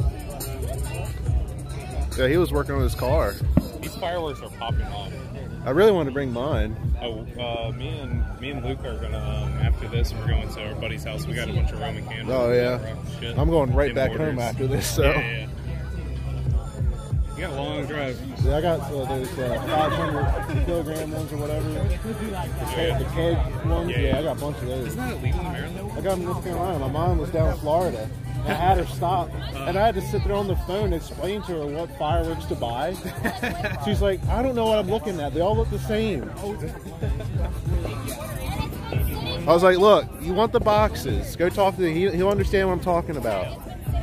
Yeah, he was working on his car. These fireworks are popping off. I really wanted to bring mine. Oh, uh, me and me and Luke are gonna um, after this. We're going to our buddy's house. We got a bunch of Roman candles. Oh yeah. Shit. I'm going right Tim back orders. home after this. So. Yeah, yeah, yeah. You got a long drive. Yeah, I got uh, those uh, five hundred kilogram ones or whatever. The keg, the keg ones. Yeah, Yeah, yeah. I got a bunch of those. Isn't that illegal in Maryland? I got them in North Carolina. My mom was down in Florida. And I had her stop, and I had to sit there on the phone and explain to her what fireworks to buy. She's like, I don't know what I'm looking at. They all look the same. I was like, look, you want the boxes. Go talk to him. He, he'll understand what I'm talking about.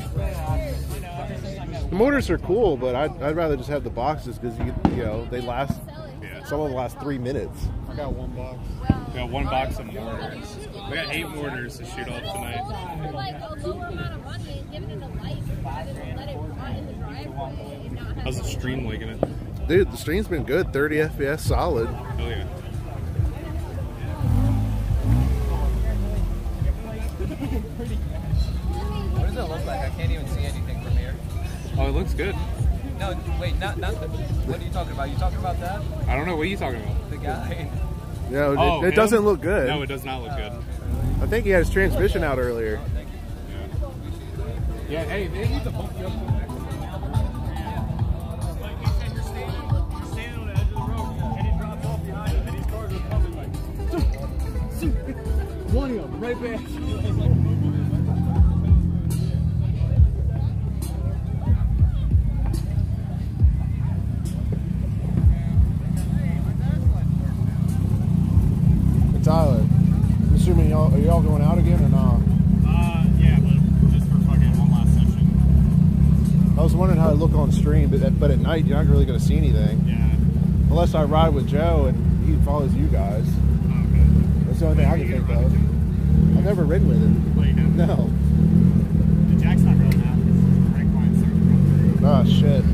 The motors are cool, but I'd, I'd rather just have the boxes because, you, you know, they last, Yeah. some of them last three minutes. I got one box. We got one box of mortars. We got eight mortars to shoot off tonight. Like a lower amount of money and giving it a life rather than let it rot in the driveway and not have How's the stream liking it? Dude, the stream's been good. thirty F P S solid. Hell yeah. What does it look like? I can't even see anything from here. Oh, it looks good. No, wait, not not the. What are you talking about? You talking about that? I don't know. What are you talking about? The guy. Yeah, it, Oh, it him? doesn't look good. No, it does not look good. I think he had his transmission out earlier. Yeah, hey, they need to bump you up to the next one. Like you said, you're standing, you're standing on the edge of the road, and he drops off behind you, and these cars are coming like, one of them, right back. Tyler, I'm assuming y'all are y'all going out again or not? Uh, yeah, but just for fucking one last session. I was wondering how it look on stream, but at, but at night you're not really going to see anything. Yeah. Unless I ride with Joe and he follows you guys. Okay. That's the only thing I can think of. I've never ridden with him. Well, you have. No. The jack's not really mad because the brake line's starting to come through. Oh shit.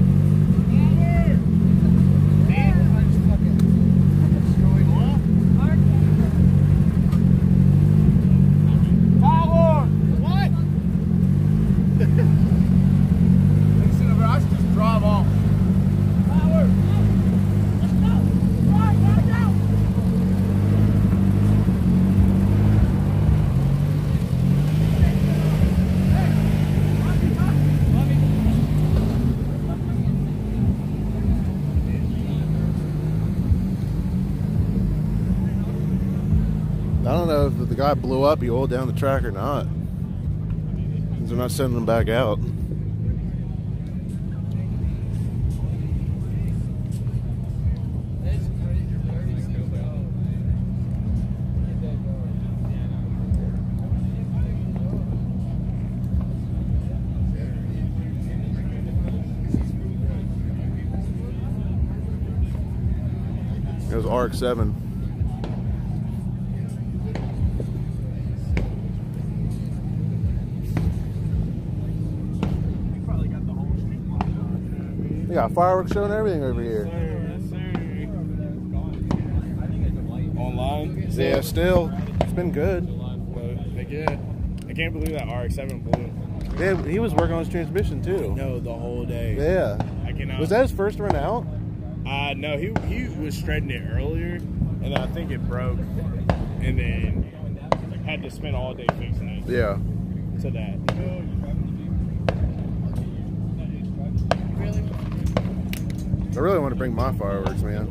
I don't know if the guy blew up, he oiled down the track or not. They're not sending them back out. It was R X seven. We got fireworks showing everything over here. Online? Yeah, still. It's been good. But, like, yeah. I can't believe that R X seven blew. Yeah, he was working on his transmission too. No, the whole day. Yeah. I cannot. Was that his first run out? Uh, no, he he was shredding it earlier, and I think it broke, and then had to spend all day fixing it. Yeah. To that. I really want to bring my fireworks, man.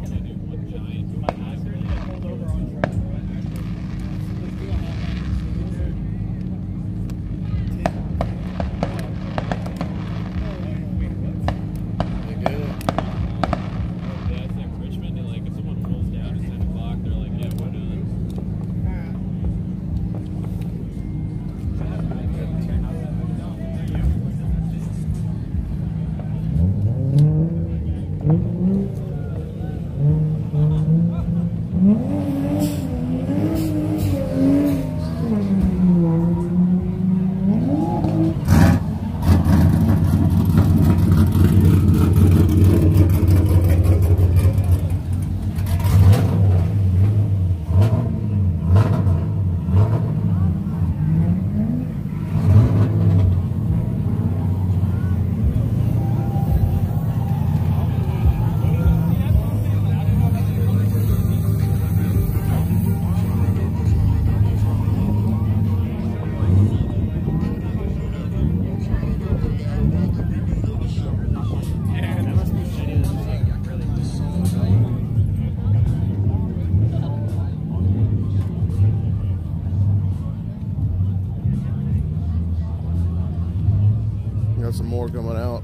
Got some more coming out.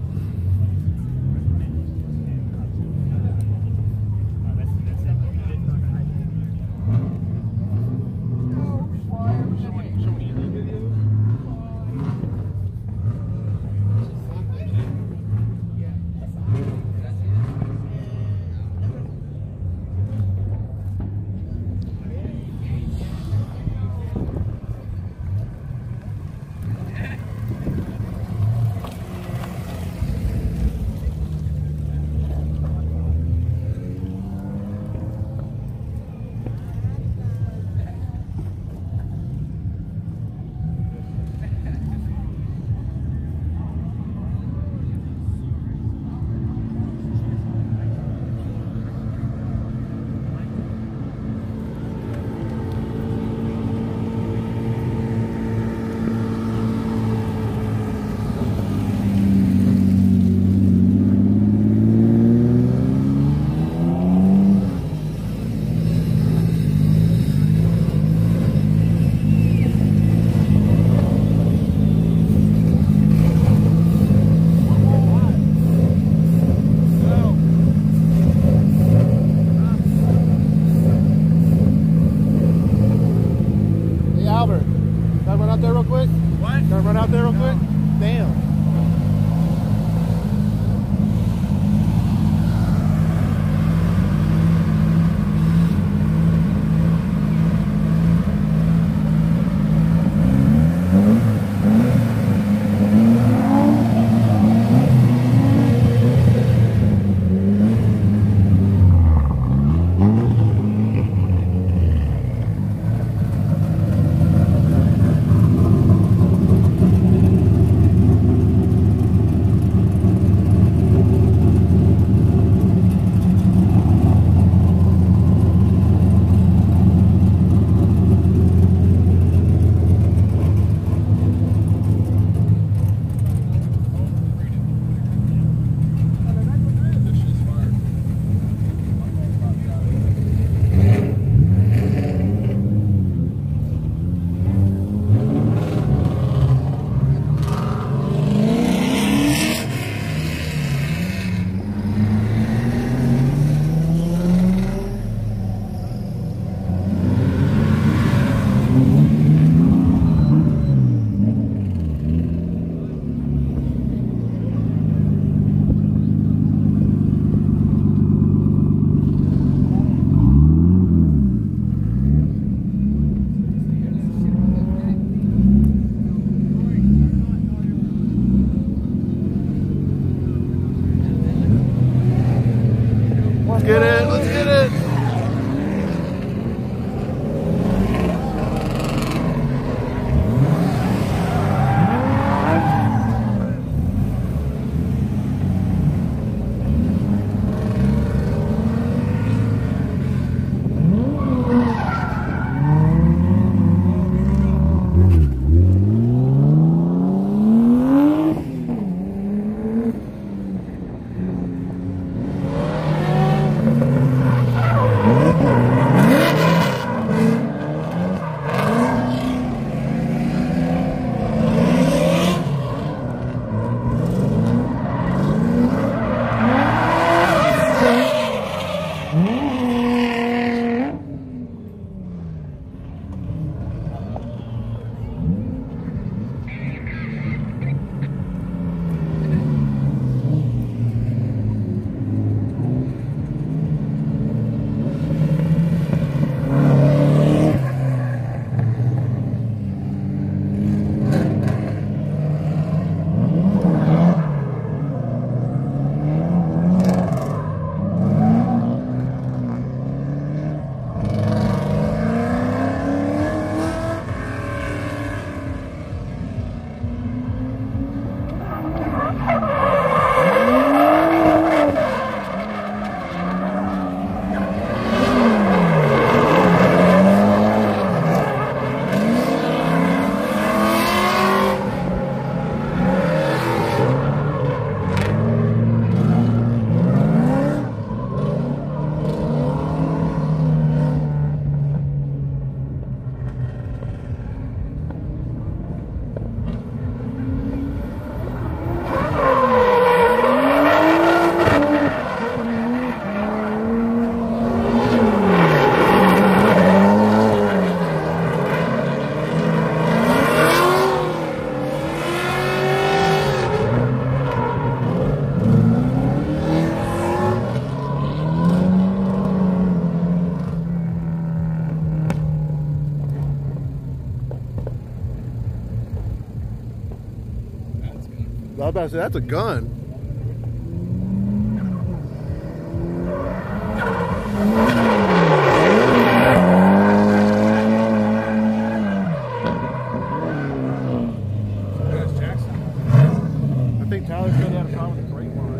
was about to say, that's a gun. I think Tyler said he had a problem with the brake line.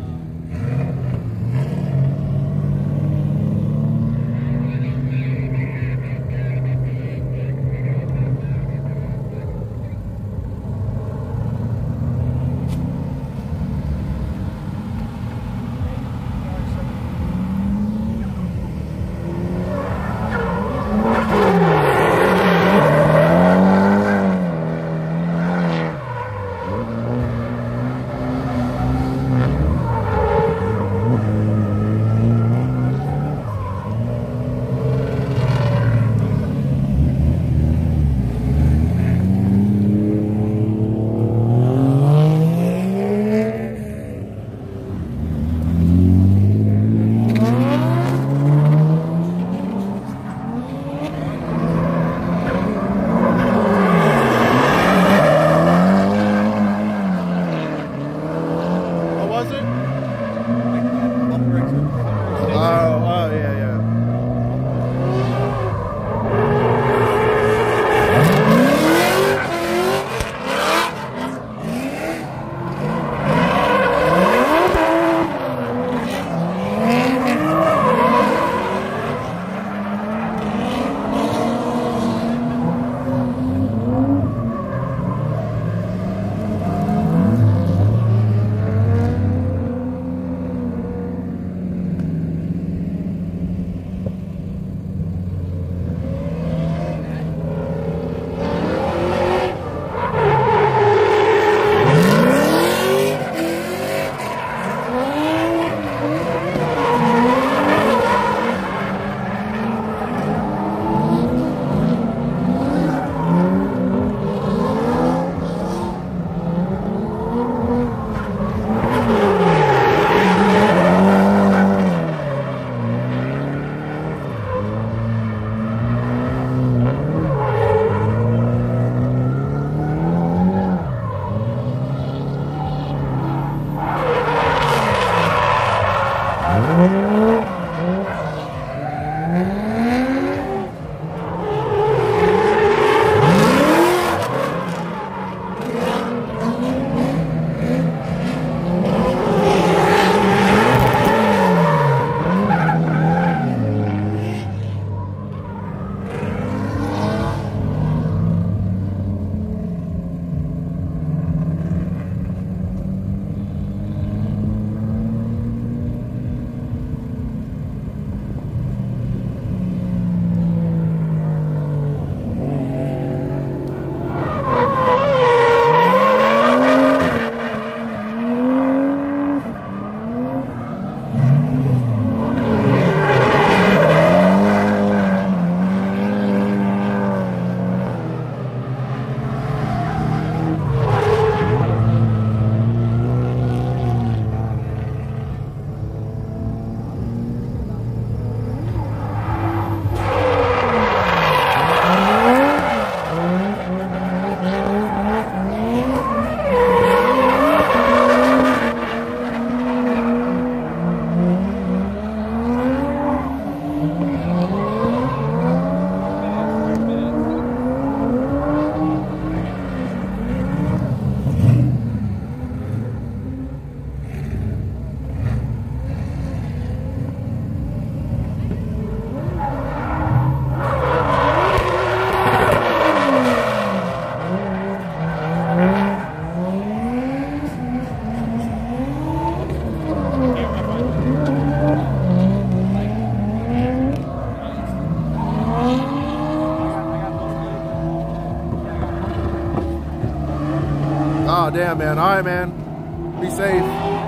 Oh, damn, man. All right, man. Be safe.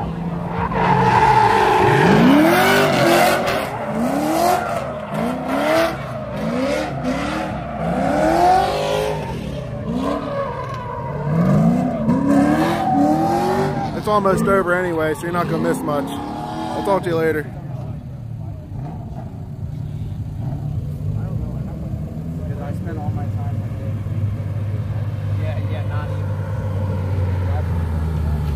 It's almost over anyway, so you're not going to miss much. I'll talk to you later. Because I spent all my time like this. Yeah, yeah, not even.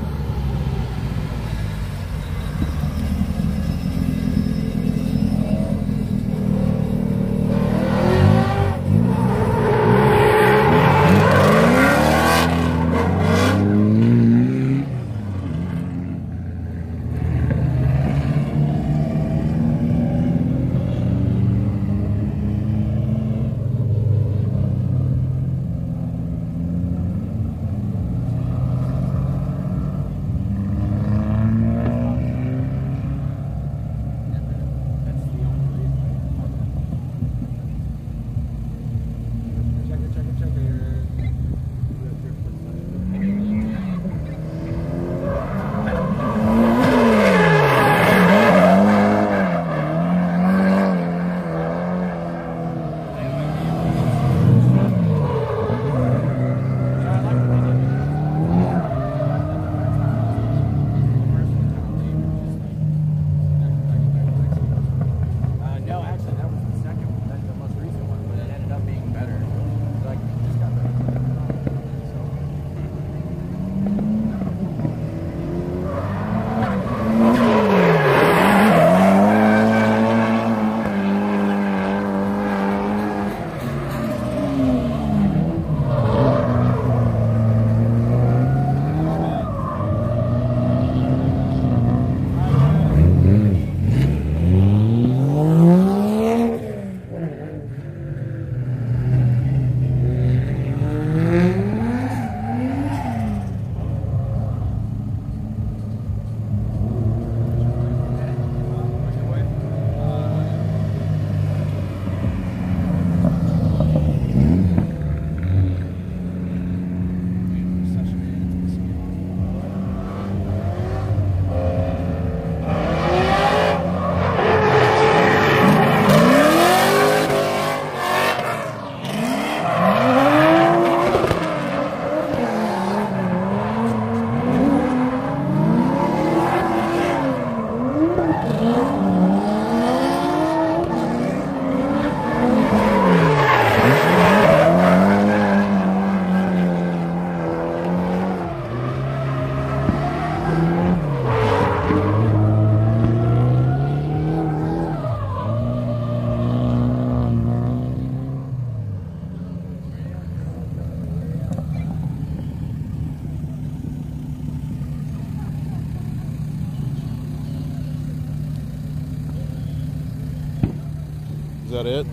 that it?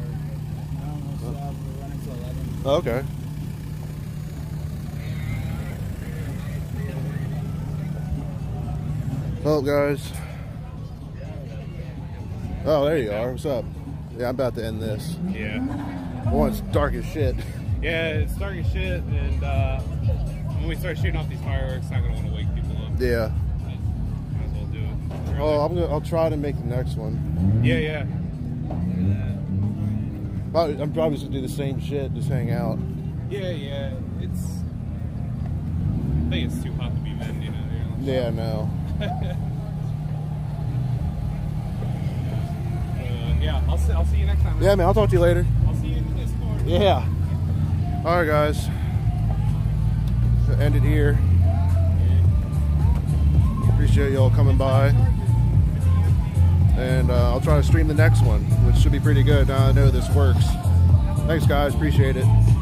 Oh, okay. Well, guys. Oh, there you are. What's up? Yeah, I'm about to end this. Yeah. Oh, it's dark as shit. Yeah, it's dark as shit, and uh, when we start shooting off these fireworks, it's not gonna want to wake people up. Yeah. Might as well do it. Oh, I'm gonna. I'll try to make the next one. Yeah, yeah. Probably, I'm probably just gonna do the same shit, just hang out. Yeah, yeah. It's. I think it's too hot to be men, you know. Yeah, no. uh, yeah, I'll see. I'll see you next time. Yeah, man. I'll talk to you later. I'll see you in the Discord. Yeah. All right, guys. End it here. Appreciate y'all coming by. And uh, I'll try to stream the next one, which should be pretty good. Now I know this works. Thanks, guys. Appreciate it.